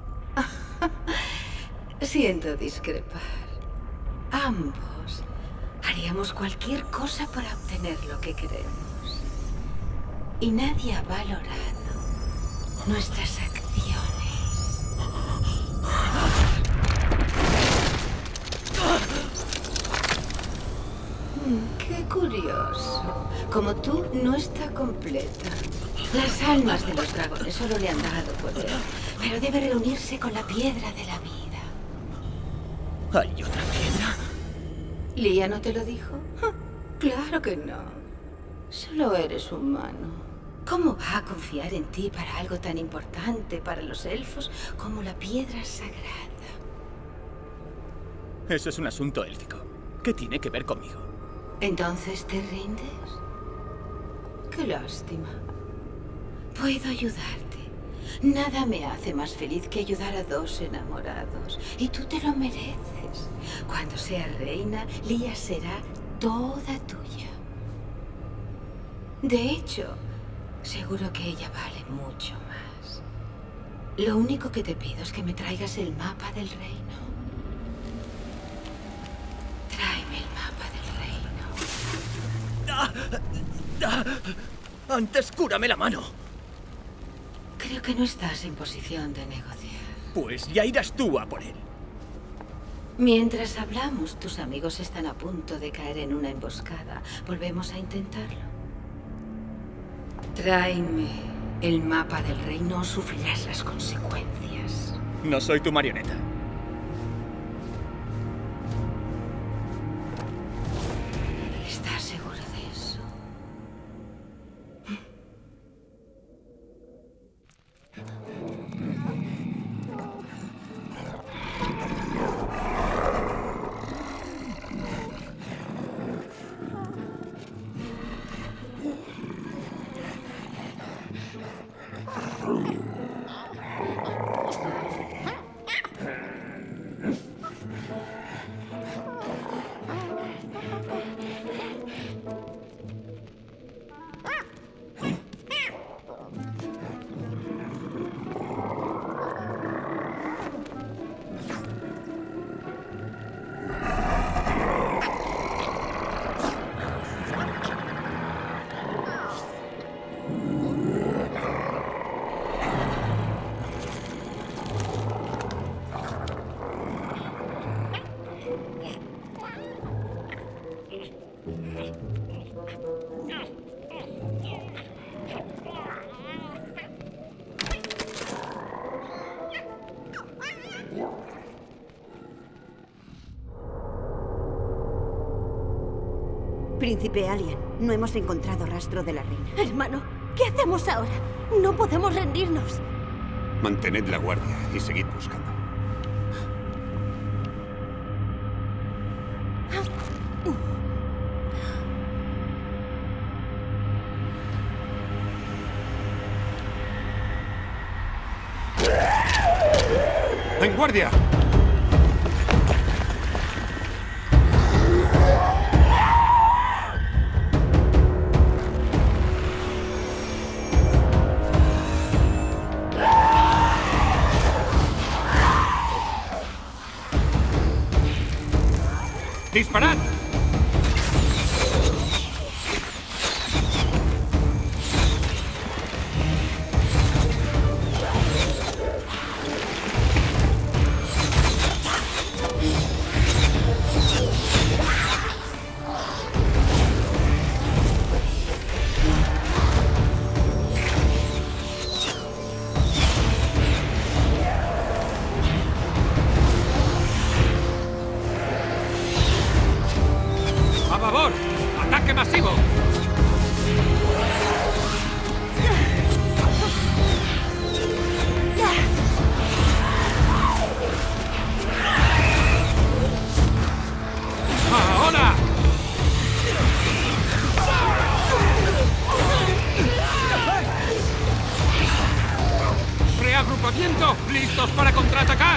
E: Siento discrepar. Ambos haríamos cualquier cosa para obtener lo que queremos. Y nadie ha valorado nuestras acciones. Qué curioso. Como tú, no está completa. Las almas de los dragones solo le han dado poder, pero debe reunirse con la piedra de la vida.
A: ¿Hay otra piedra?
E: ¿Lía no te lo dijo? Claro que no. Solo eres humano. ¿Cómo va a confiar en ti para algo tan importante para los elfos como la piedra sagrada?
A: Eso es un asunto élfico. ¿Qué tiene que ver conmigo?
E: ¿Entonces te rindes? Qué lástima. Puedo ayudarte. Nada me hace más feliz que ayudar a dos enamorados. Y tú te lo mereces. Cuando seas reina, Lía será toda tuya. De hecho, seguro que ella vale mucho más. Lo único que te pido es que me traigas el mapa del reino. Tráeme el mapa del reino.
A: ¡Ah! ¡Ah! ¡Antes cúrame la mano!
E: Creo que no estás en posición de negociar.
A: Pues ya irás tú a por él.
E: Mientras hablamos, tus amigos están a punto de caer en una emboscada. ¿Volvemos a intentarlo? Tráeme el mapa del reino o sufrirás las consecuencias.
A: No soy tu marioneta.
E: ¿Estás seguro de eso?
I: Príncipe Alien, no hemos encontrado rastro de la reina.
B: Hermano, ¿qué hacemos ahora? No podemos rendirnos.
F: Mantened la guardia y seguid buscando. ¡En guardia! ¡Disparad!
H: ¡Listo! ¡Listos para contraatacar!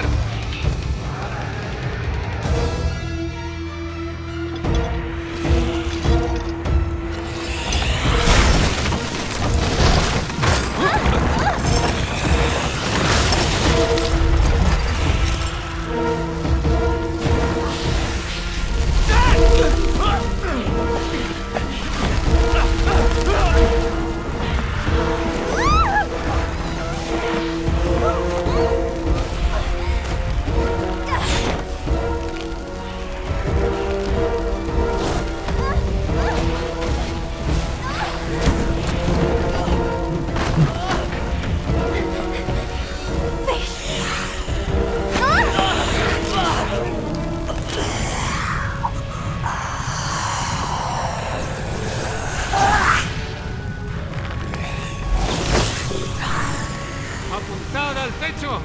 H: ¡Apuntad al techo!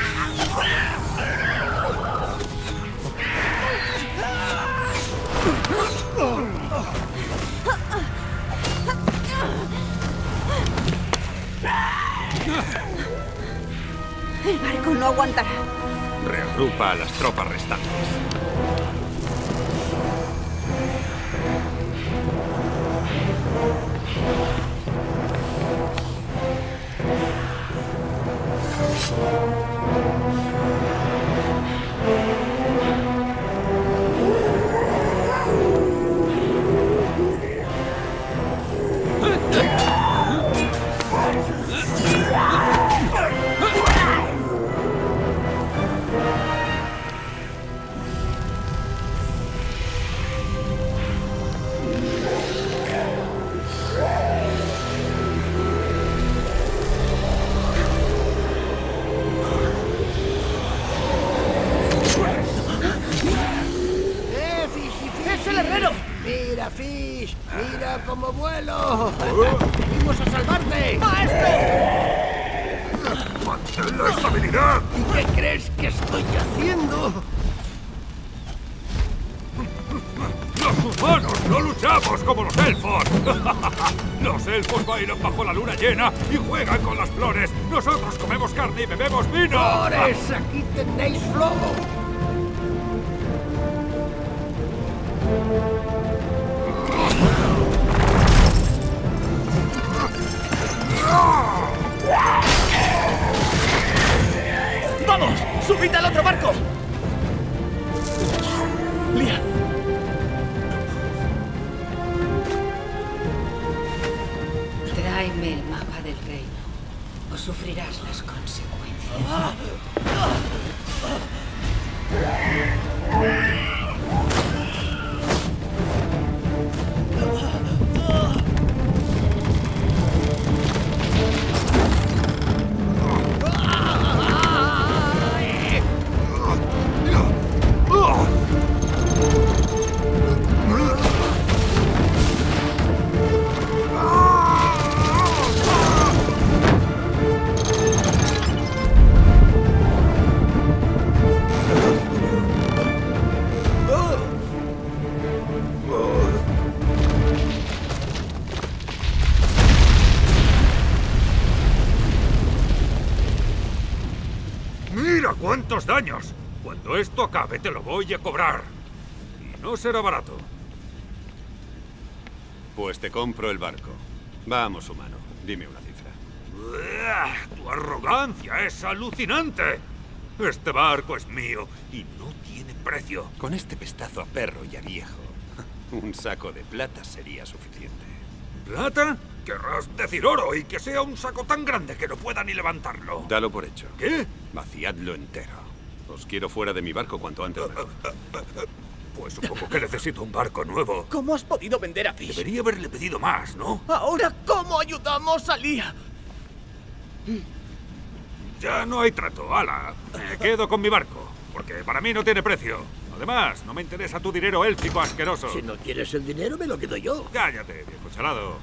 I: El barco no aguantará.
F: Reagrupa a las tropas restantes.
D: ¡Mira, Fish! ¡Mira cómo vuelo! ¡Venimos a salvarte! ¡Maestro!
F: ¡Mantén la estabilidad!
D: ¿Y qué crees que estoy haciendo?
H: ¡Los humanos no luchamos como los elfos! Los elfos bailan bajo la luna llena y juegan con las flores. Nosotros comemos carne y bebemos vino.
D: ¡Flores! ¡Aquí tenéis flow!
A: ¡Vamos! ¡Subid al otro barco! ¡Lia!
E: Tráeme el mapa del reino o sufrirás las consecuencias.
H: ¡Mira cuántos daños! Cuando esto acabe te lo voy a cobrar. Y no será barato.
F: Pues te compro el barco. Vamos, humano. Dime una cifra.
H: ¡Uah! ¡Tu arrogancia es alucinante! Este barco es mío y no tiene precio.
F: Con este pestazo a perro y a viejo, un saco de plata sería suficiente.
H: ¿Plata? Querrás decir oro y que sea un saco tan grande que no pueda ni levantarlo.
F: Dalo por hecho.
H: ¿Qué?
F: Vaciadlo entero. Os quiero fuera de mi barco cuanto antes.
H: Pues supongo que necesito un barco nuevo.
A: ¿Cómo has podido vender a Fish?
H: Debería haberle pedido más, ¿no?
A: Ahora, ¿cómo ayudamos a Lia?
H: Ya no hay trato, ala. Me quedo con mi barco, porque para mí no tiene precio. Además, no me interesa tu dinero élfico asqueroso.
D: Si no quieres el dinero, me lo quedo yo.
H: Cállate, viejo chalado.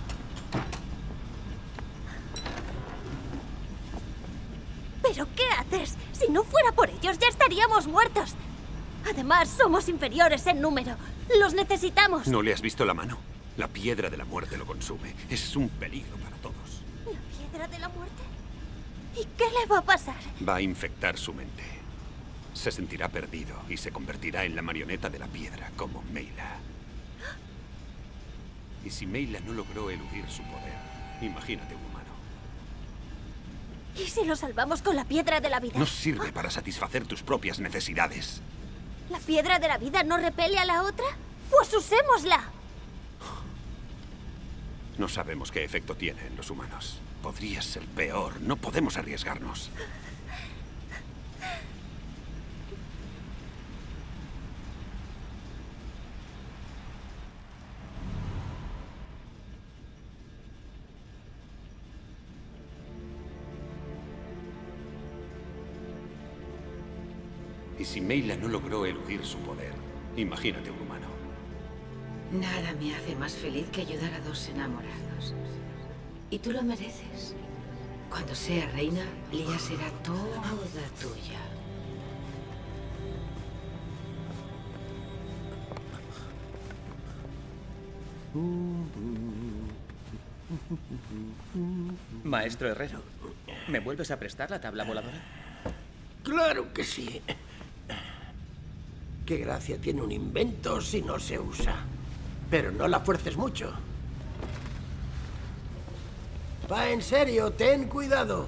B: ¿Pero qué haces? Si no fuera por ellos, ya estaríamos muertos. Además, somos inferiores en número. Los necesitamos.
F: ¿No le has visto la mano? La piedra de la muerte lo consume. Es un peligro para todos.
B: ¿La piedra de la muerte? ¿Y qué le va a pasar?
F: Va a infectar su mente. Se sentirá perdido y se convertirá en la marioneta de la piedra, como Meyla. Y si Meyla no logró eludir su poder, imagínate un humano.
B: ¿Y si lo salvamos con la piedra de la vida?
F: No sirve para satisfacer tus propias necesidades.
B: ¿La piedra de la vida no repele a la otra? ¡Pues usémosla!
F: No sabemos qué efecto tiene en los humanos. Podría ser peor. No podemos arriesgarnos. Y si Meyla no logró eludir su poder, imagínate un humano.
E: Nada me hace más feliz que ayudar a dos enamorados. Y tú lo mereces. Cuando sea reina, Lía será toda tuya.
A: Maestro Herrero, ¿me vuelves a prestar la tabla voladora?
D: Claro que sí. Qué gracia tiene un invento si no se usa. Pero no la fuerces mucho. Va, en serio, ten cuidado.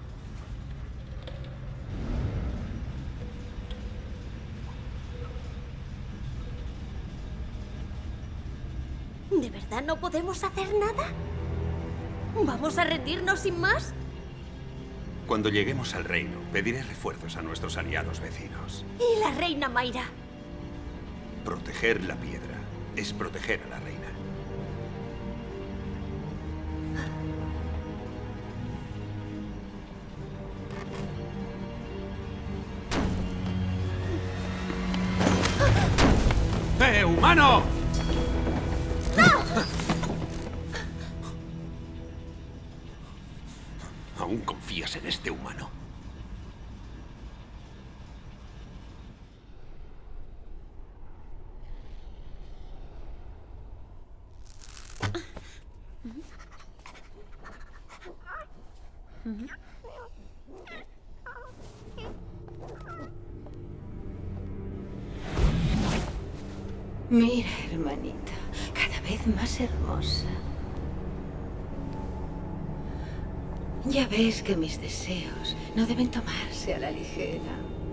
B: ¿De verdad no podemos hacer nada? ¿Vamos a rendirnos sin más?
F: Cuando lleguemos al reino, pediré refuerzos a nuestros aliados vecinos.
B: ¿Y la reina Mayra?
F: Proteger la piedra es proteger a la reina. ¡Eh, humano! ¿Aún confías en este humano?
E: Mira, hermanita, cada vez más hermosa. Ya ves que mis deseos no deben tomarse a la ligera.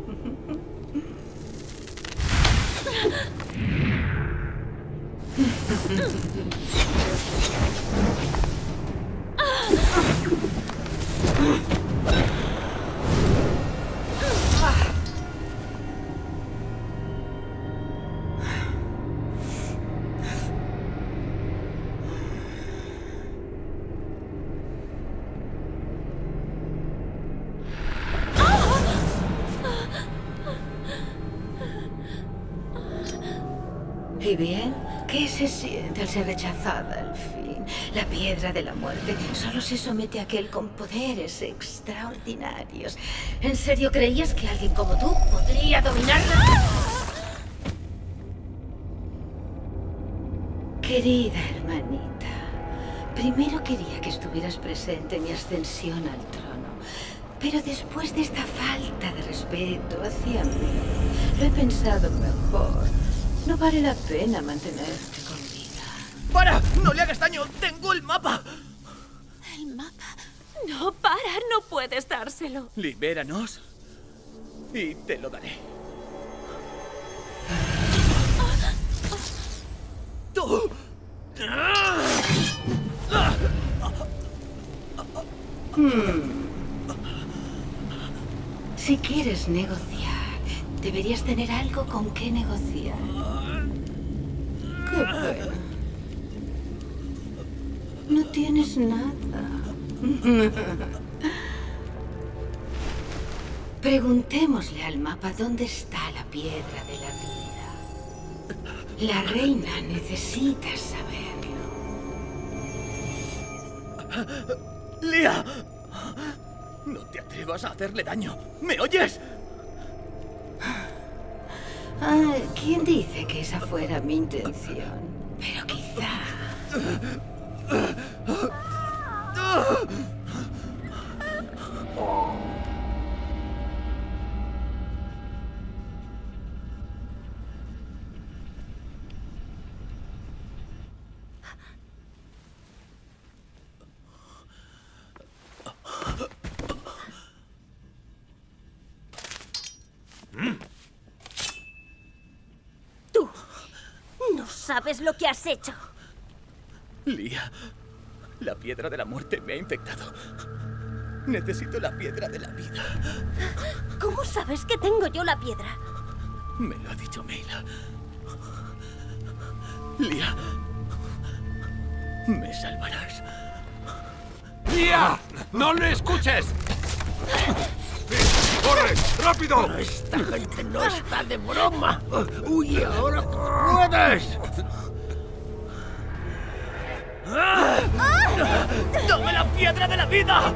E: ¿Y bien? ¿Qué se siente al ser rechazada al fin? La piedra de la muerte solo se somete a aquel con poderes extraordinarios. ¿En serio creías que alguien como tú podría dominarla? Querida hermanita, primero quería que estuvieras presente en mi ascensión al trono. Pero después de esta falta de respeto hacia mí, lo he pensado mejor. No vale la pena mantenerte con vida.
A: ¡Para! ¡No le hagas daño! ¡Tengo el mapa!
C: ¿El mapa? No, para, no puedes dárselo.
A: Libéranos y te lo daré. ¡Tú!
E: Hmm. Si quieres negociar, deberías tener algo con qué negociar. Qué pena. No tienes nada. Preguntémosle al mapa dónde está la piedra de la vida. La reina necesita saberlo.
A: ¡Lía! No te atrevas a hacerle daño. ¿Me oyes?
E: Ah, ¿quién dice que esa fuera mi intención? Pero quizá...
B: sabes lo que has hecho.
A: Lía, la piedra de la muerte me ha infectado. Necesito la piedra de la vida.
B: ¿Cómo sabes que tengo yo la piedra?
A: Me lo ha dicho Meyla. Lía, me salvarás.
F: ¡Lía! ¡No le escuches!
H: ¡Corre! ¡Rápido!
D: Pero esta gente no está de broma. ¡Huye ahora que puedes!
A: ¡Dame la piedra de la vida!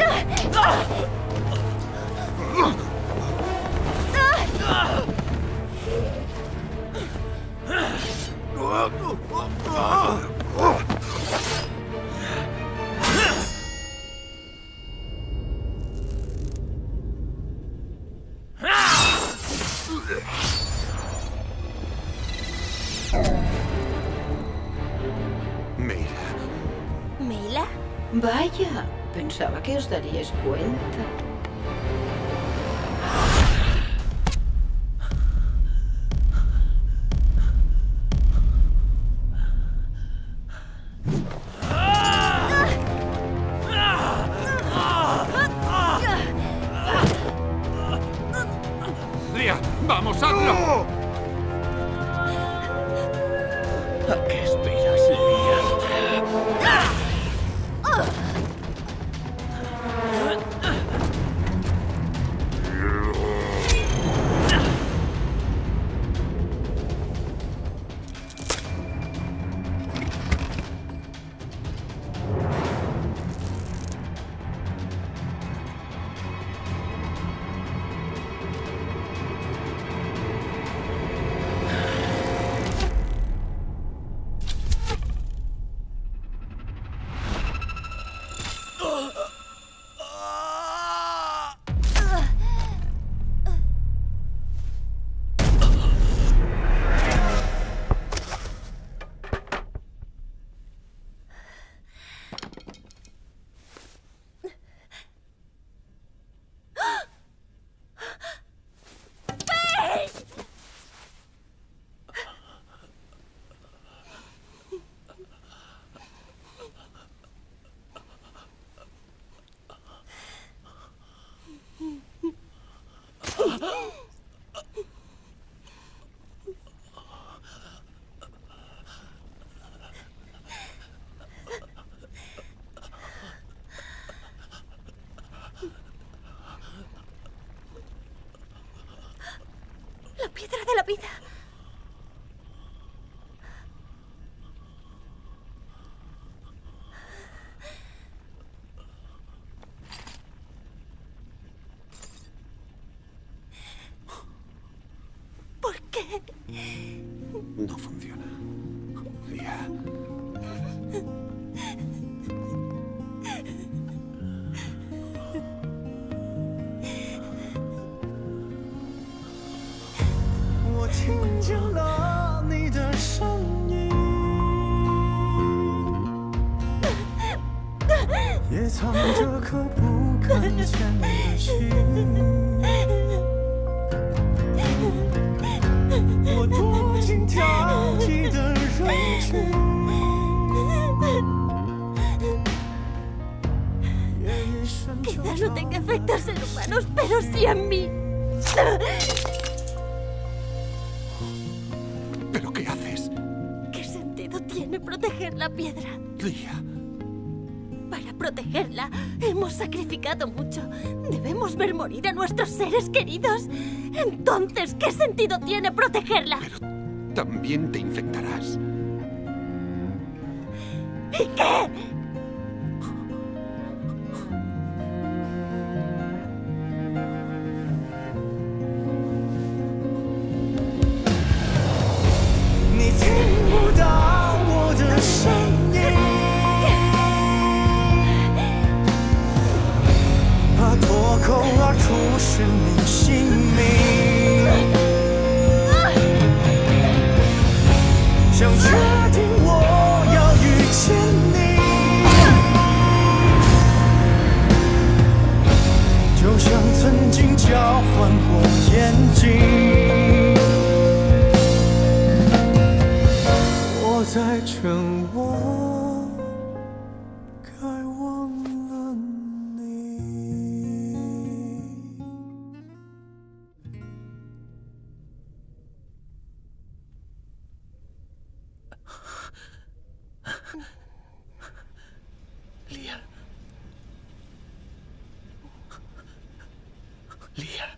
F: Meyla.
B: ¿Meyla?
E: Vaya, pensaba que os daríais cuenta.
H: Lía, vamos, hazlo.
A: ¿A qué esperas, Lía?
B: La piedra de la vida. ¿Por qué?
F: No funciona. Lía.
B: Quizás no tenga efectos en humanos, pero sí en mí.
F: ¿Pero qué haces?
B: ¿Qué sentido tiene proteger la piedra?
F: Lía.
B: Para protegerla, hemos sacrificado mucho. Debemos ver morir a nuestros seres queridos. Entonces, ¿qué sentido tiene protegerla?
F: Pero también te infectarás.
B: ¿Y qué?
A: Lia.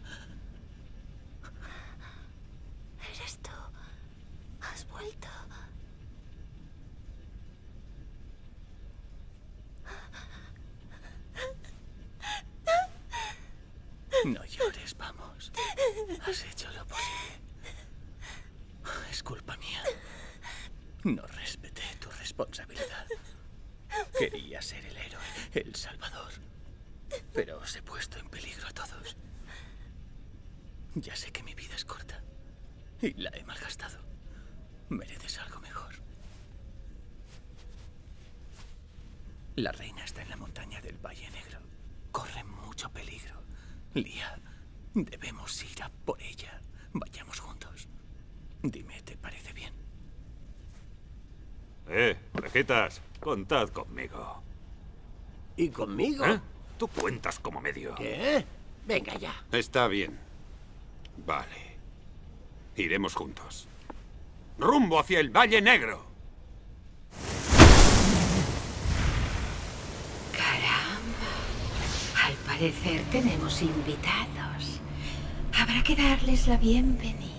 B: Eres tú. Has vuelto.
A: No llores, vamos. Has hecho lo posible. Es culpa mía. No respeté tu responsabilidad. Quería ser el héroe, el salvador. Pero os he puesto en peligro a todos. Ya sé que mi vida es corta. Y la he malgastado. Mereces algo mejor. La reina está en la montaña del Valle Negro. Corre mucho peligro. Lia, debemos ir a por ella. Vayamos juntos. Dime, ¿te parece bien?
H: Eh, orejitas, contad conmigo.
D: ¿Y conmigo?
H: ¿Eh? Tú cuentas como medio.
D: ¿Qué? Venga ya.
F: Está bien. Vale. Iremos juntos. ¡Rumbo hacia el Valle Negro!
E: Caramba. Al parecer tenemos invitados. Habrá que darles la bienvenida.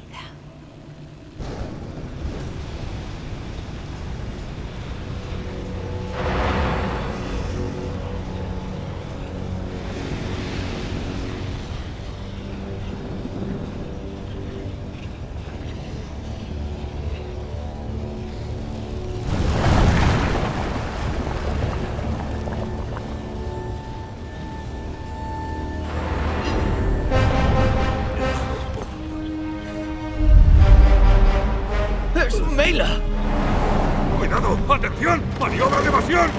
H: ¡Cuidado! ¡Atención! ¡Maniobra de evasión!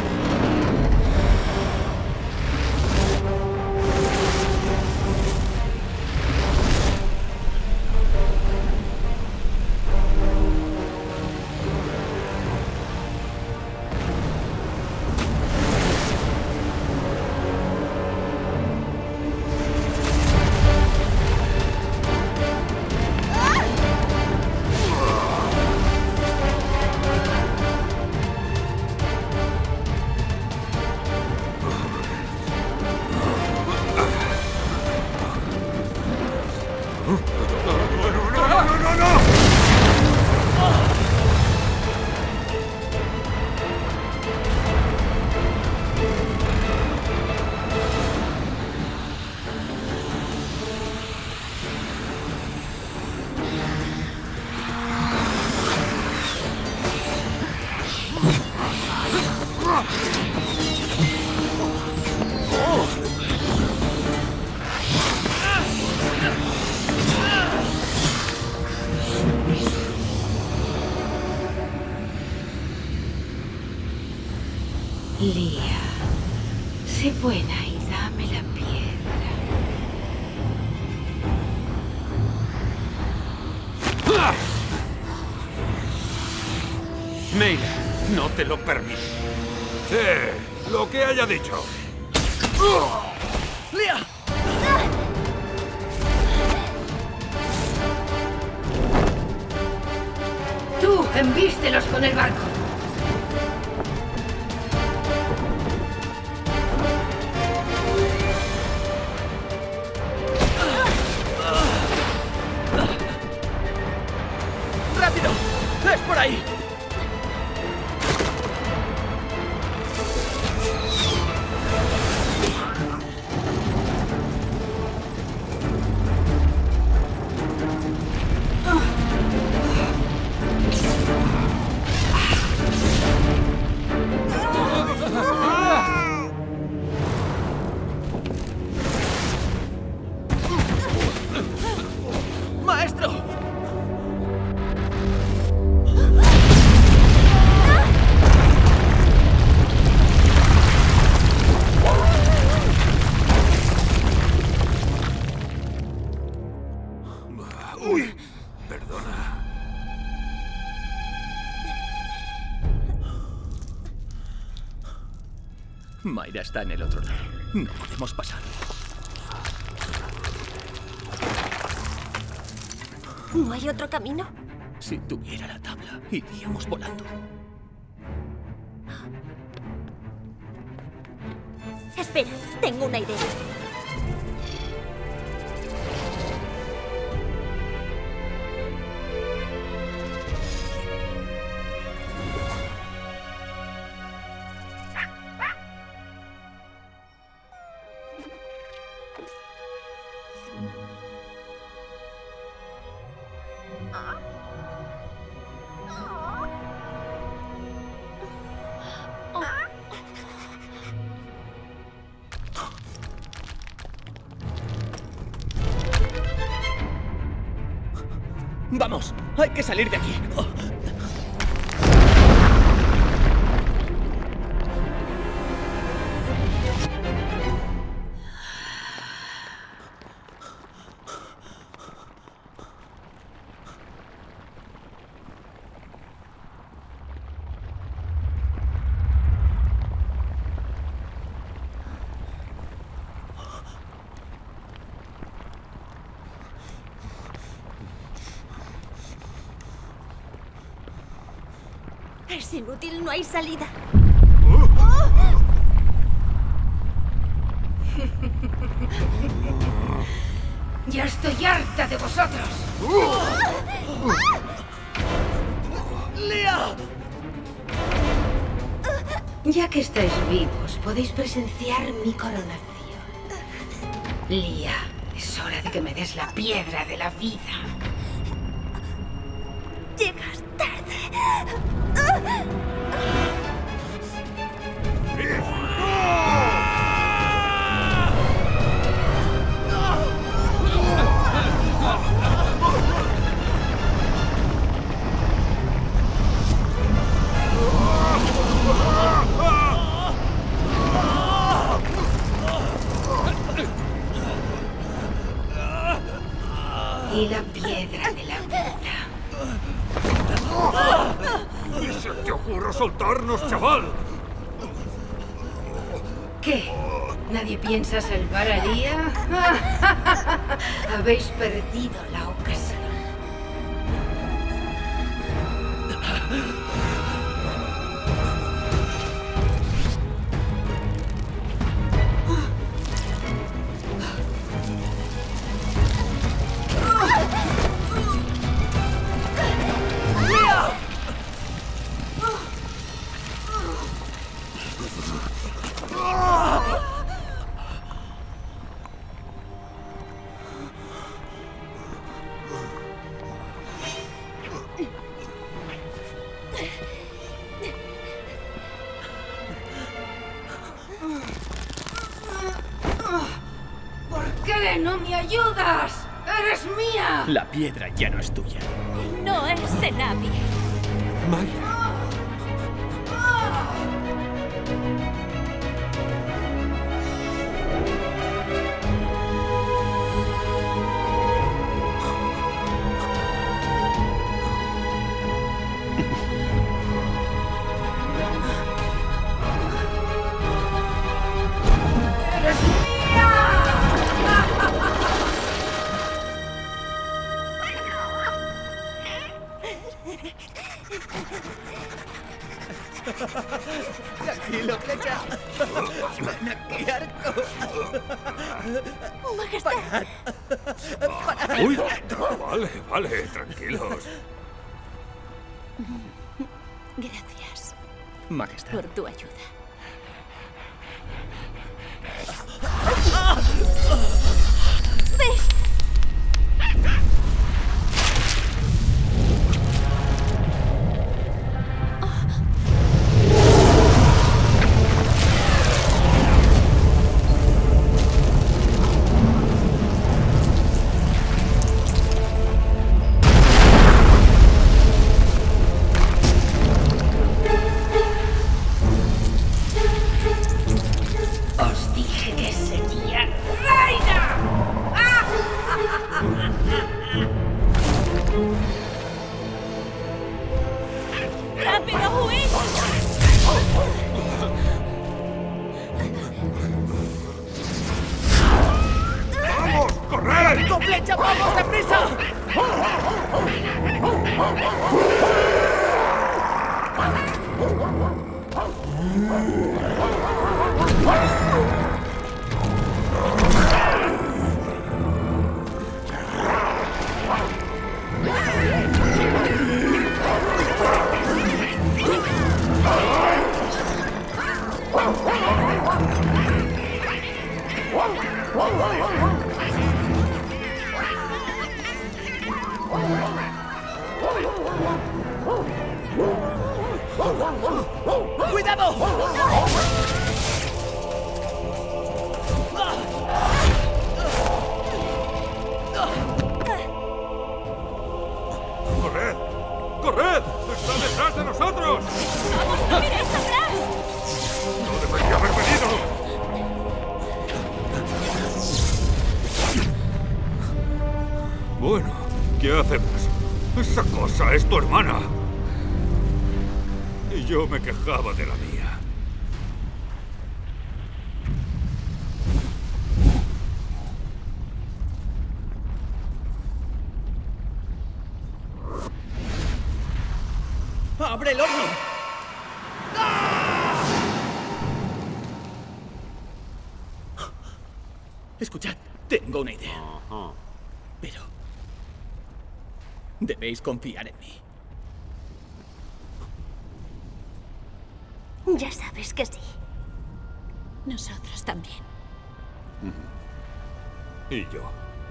E: Lia, sé buena y dame la piedra.
F: Meila, no te lo permito.
H: Sí, lo que haya dicho.
A: ¡Lia!
E: Tú, embístelos con el barco.
A: ¡Rápido! ¡Es por ahí! ¡Maestro!
H: Uy, perdona.
A: Mayra está en el otro lado. No podemos pasar.
B: ¿No hay otro camino?
A: Si tuviera la tabla, iríamos volando.
B: Espera, tengo una idea.
A: ¡Vamos! ¡Hay que salir de aquí! Oh.
B: Es inútil, no hay salida.
E: Ya estoy harta de vosotros.
A: ¡Lia!
E: Ya que estáis vivos, podéis presenciar mi coronación. Lia, es hora de que me des la piedra de la vida.
B: Llegas tarde.
E: Y la piedra de la vida.
H: ¿Qué se te ocurre soltarnos, chaval?
E: ¿Qué? ¿Nadie piensa salvar a Lia? Habéis perdido la ocasión. ¿Por qué no me ayudas? ¡Eres mía!
A: La piedra ya no es tuya.
B: No es de nadie.
F: Mayra.
E: ¡Eres mía!
A: Tranquilo, flecha. Ven aquí, arco.
B: Majestad.
H: ¡Uy! Vale, vale, tranquilos.
B: Gracias
A: Majestad.
B: por tu ayuda. ¡Ves!
E: Os dije que sería reina.
B: ¡Rápido, huid!
H: ¡Vamos, corred!
A: ¡Con flecha, vamos, deprisa! ¡Cuidado!
H: Bueno, ¿qué hacemos? Esa cosa es tu hermana. Y yo me quejaba de la mía.
A: ¡Abre el horno! ¡Ah! Escuchad, tengo una idea.
F: Ajá.
A: Pero debéis confiar en mí.
B: Ya sabes que sí.
C: Nosotros también.
H: Y yo.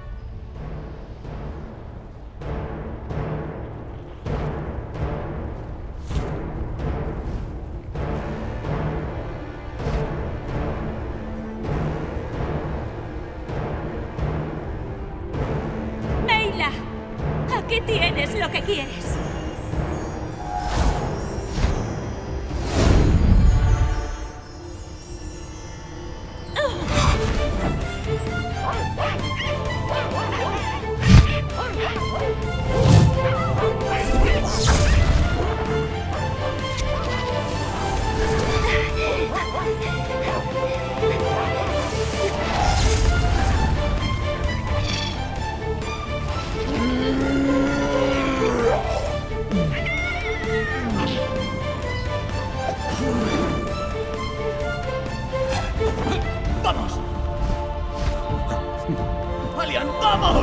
C: Meyla, aquí tienes lo que quieres.
A: ¡Vamos! ¡Alian, vamos!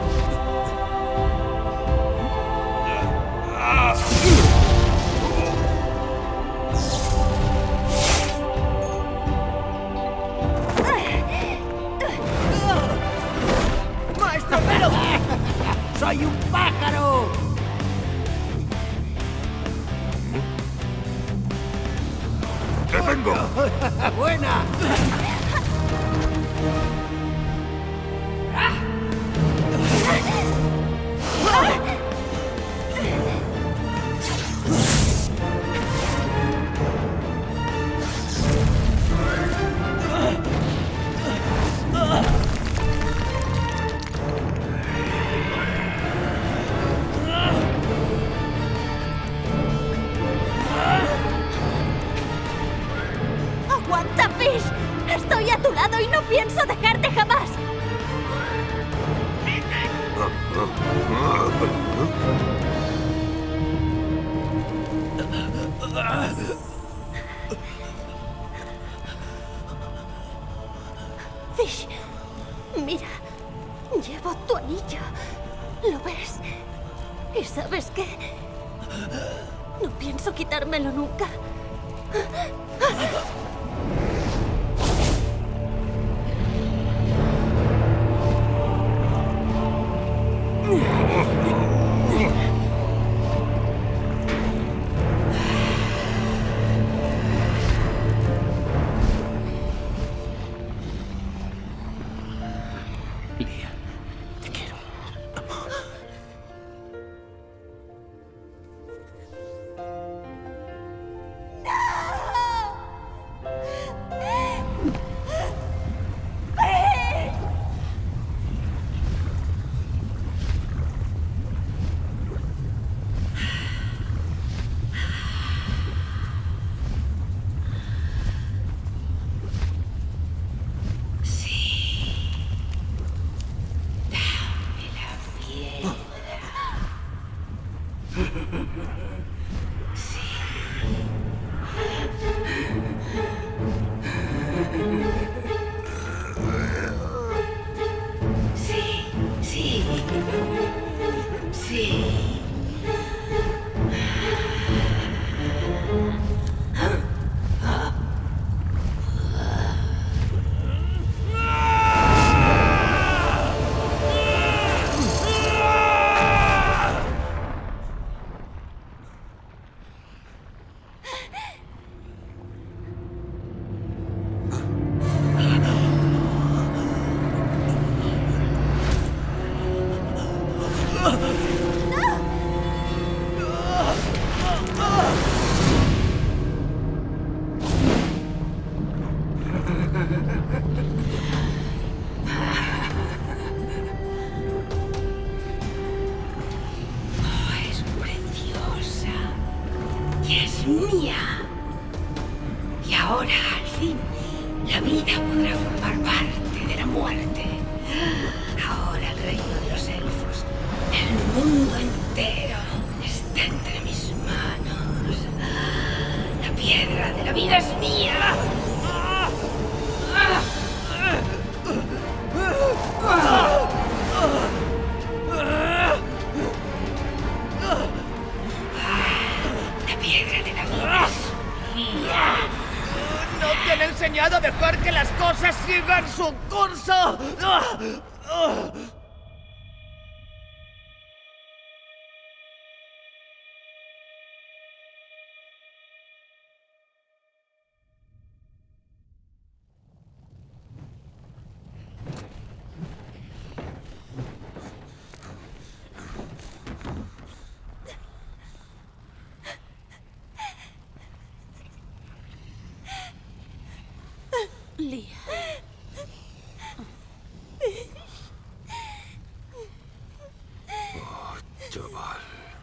D: ¡Maestro Pero! ¡Soy un pájaro!
H: ¡Te tengo!
D: ¡Buena!
B: ¡Aguanta, Fish! Estoy a tu lado y no pienso dejarte jamás. Fish, mira, llevo tu anillo. ¿Lo ves? ¿Y sabes qué? No pienso quitármelo nunca.
A: Leah, te quiero.
E: la vida podrá formar parte de la muerte. Ahora el reino de los elfos, el mundo entero, está entre mis manos. La piedra de la vida es mía. La piedra de la vida es mía.
A: ¿No te han enseñado a dejar que las cosas sigan su curso?
C: Lía.
H: Oh, chaval.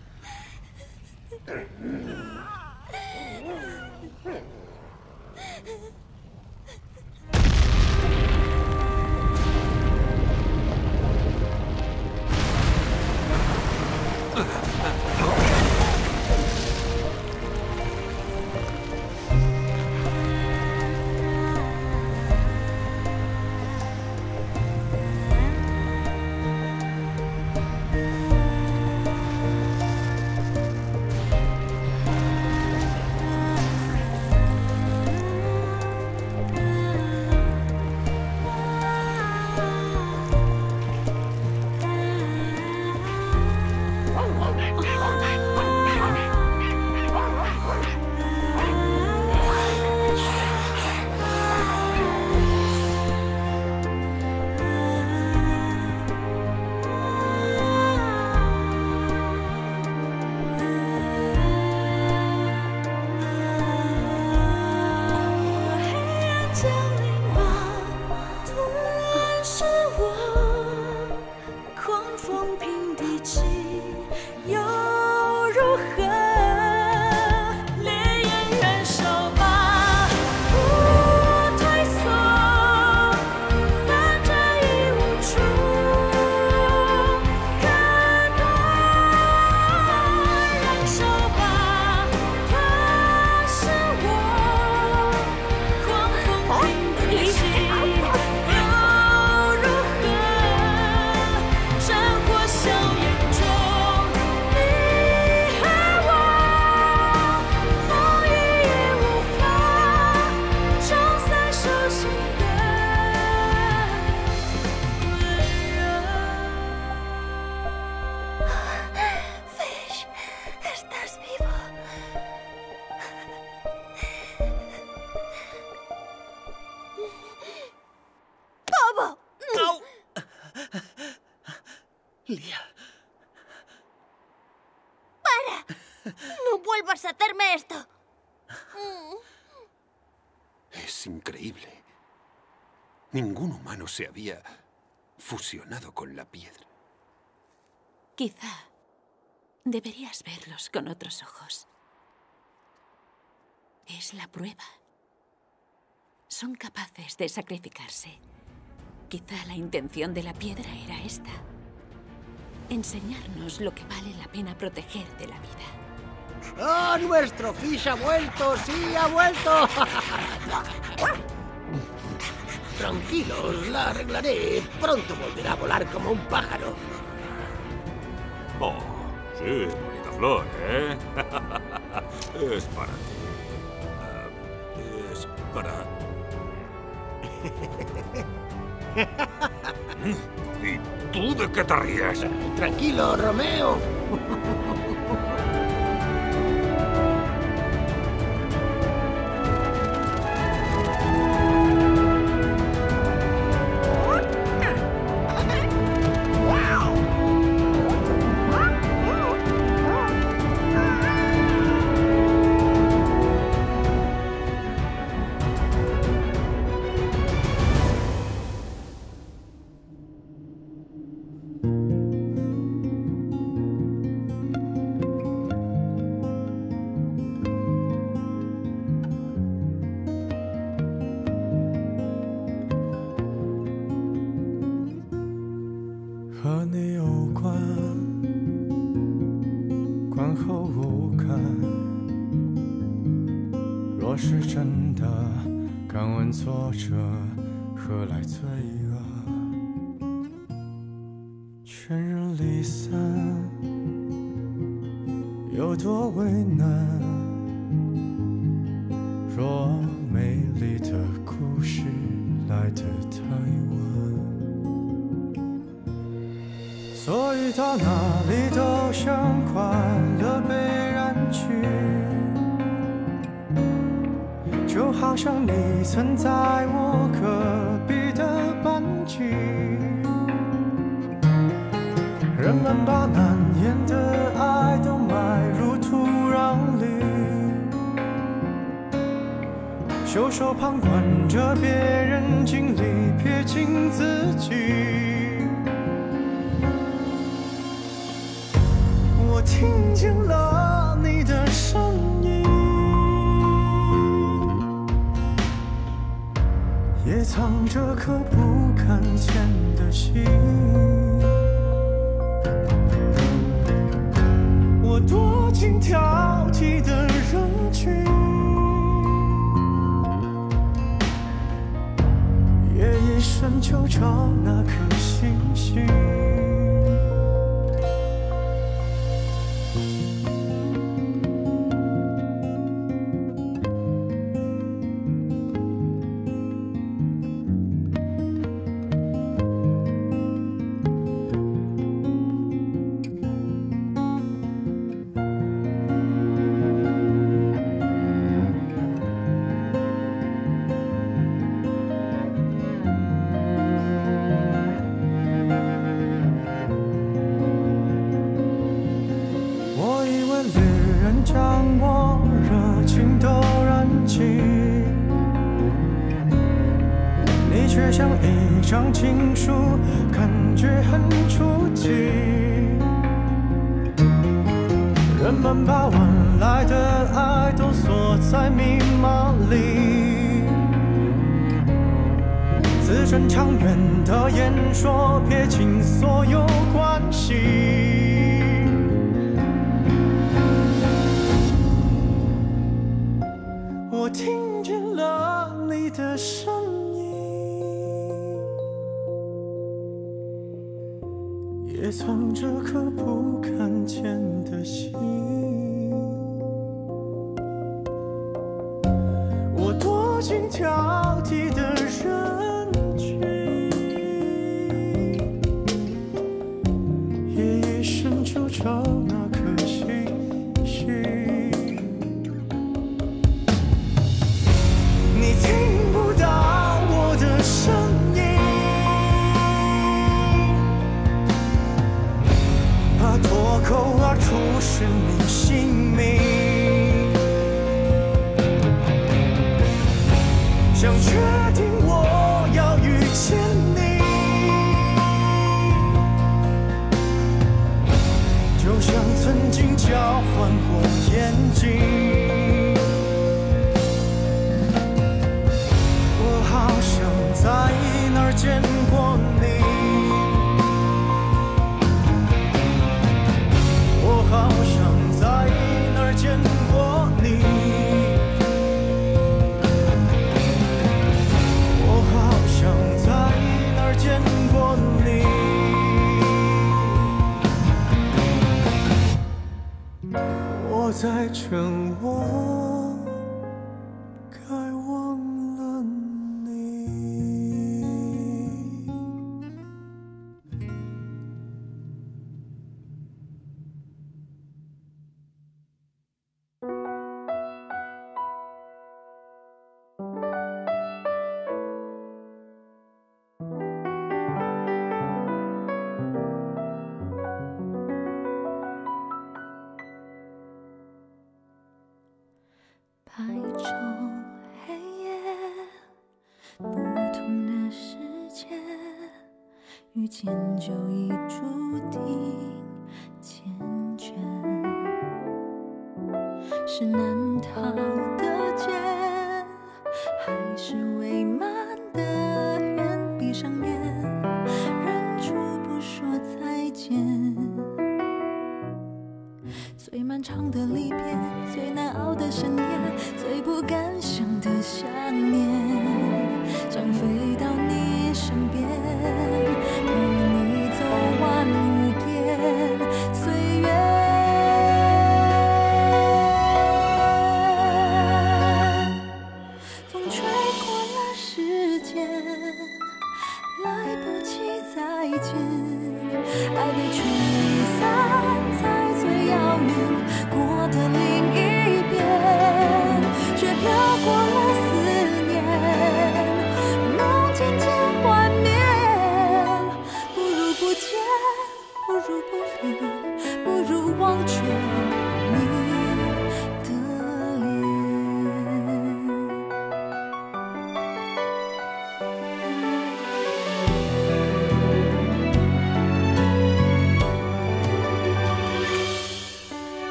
B: Lía. ¡Para! ¡No vuelvas a hacerme esto!
F: Es increíble. Ningún humano se había fusionado con la piedra.
C: Quizá deberías verlos con otros ojos. Es la prueba. Son capaces de sacrificarse. Quizá la intención de la piedra era esta. Enseñarnos lo que vale la pena proteger de la vida.
D: ¡Oh, nuestro Fish ha vuelto! ¡Sí, ha vuelto! Tranquilos, la arreglaré. Pronto volverá a volar como un pájaro.
H: Oh, sí, bonita flor, ¿eh? Es para ti. Uh, es para... ¿Y tú de qué te ríes?
D: Tranquilo, Romeo.
J: 看。若是真的，敢问作者何来罪恶？全人离散，有多为难？若美丽的故事来得太晚，所以到哪里都像快乐被染去，就好像你曾在我隔壁的班级。人们把难言的爱都埋入土壤里，袖手旁观着别人经历，撇清自己。我听见了你的声音，也藏着颗不敢见的心。我躲进挑剔的人群，夜夜深求找那颗星星。却像一张情书，感觉很初级。人们把晚来的爱都锁在密码里，字正腔圆的演说，撇清所有关系。我听见了你的声音，也藏着颗不敢见的心。我躲进挑剔的人群，夜夜深求找那颗星星。你听不到我的声音，怕脱口而出是你姓名，想确定我要遇见你，就像曾经交换过眼睛。我好像在哪儿见过你，我好像在哪儿见过你，我好像在哪儿见过你。我在趁我该忘了你。
K: 白昼黑夜，不同的世界，遇见就已注定缱绻，是难逃的劫，还是未满的愿？闭上眼，忍住不说再见，最漫长的离别。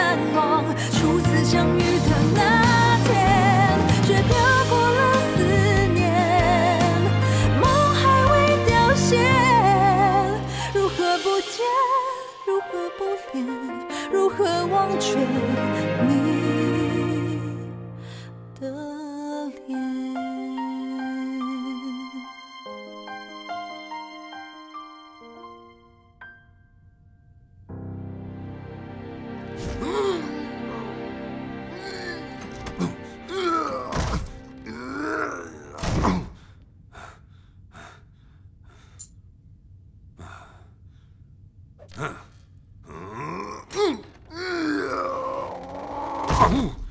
K: 难忘。初次相遇的那天，却飘过了思念，梦还未凋谢。如何不见，如何不恋，如何忘却你的脸？
F: 嗯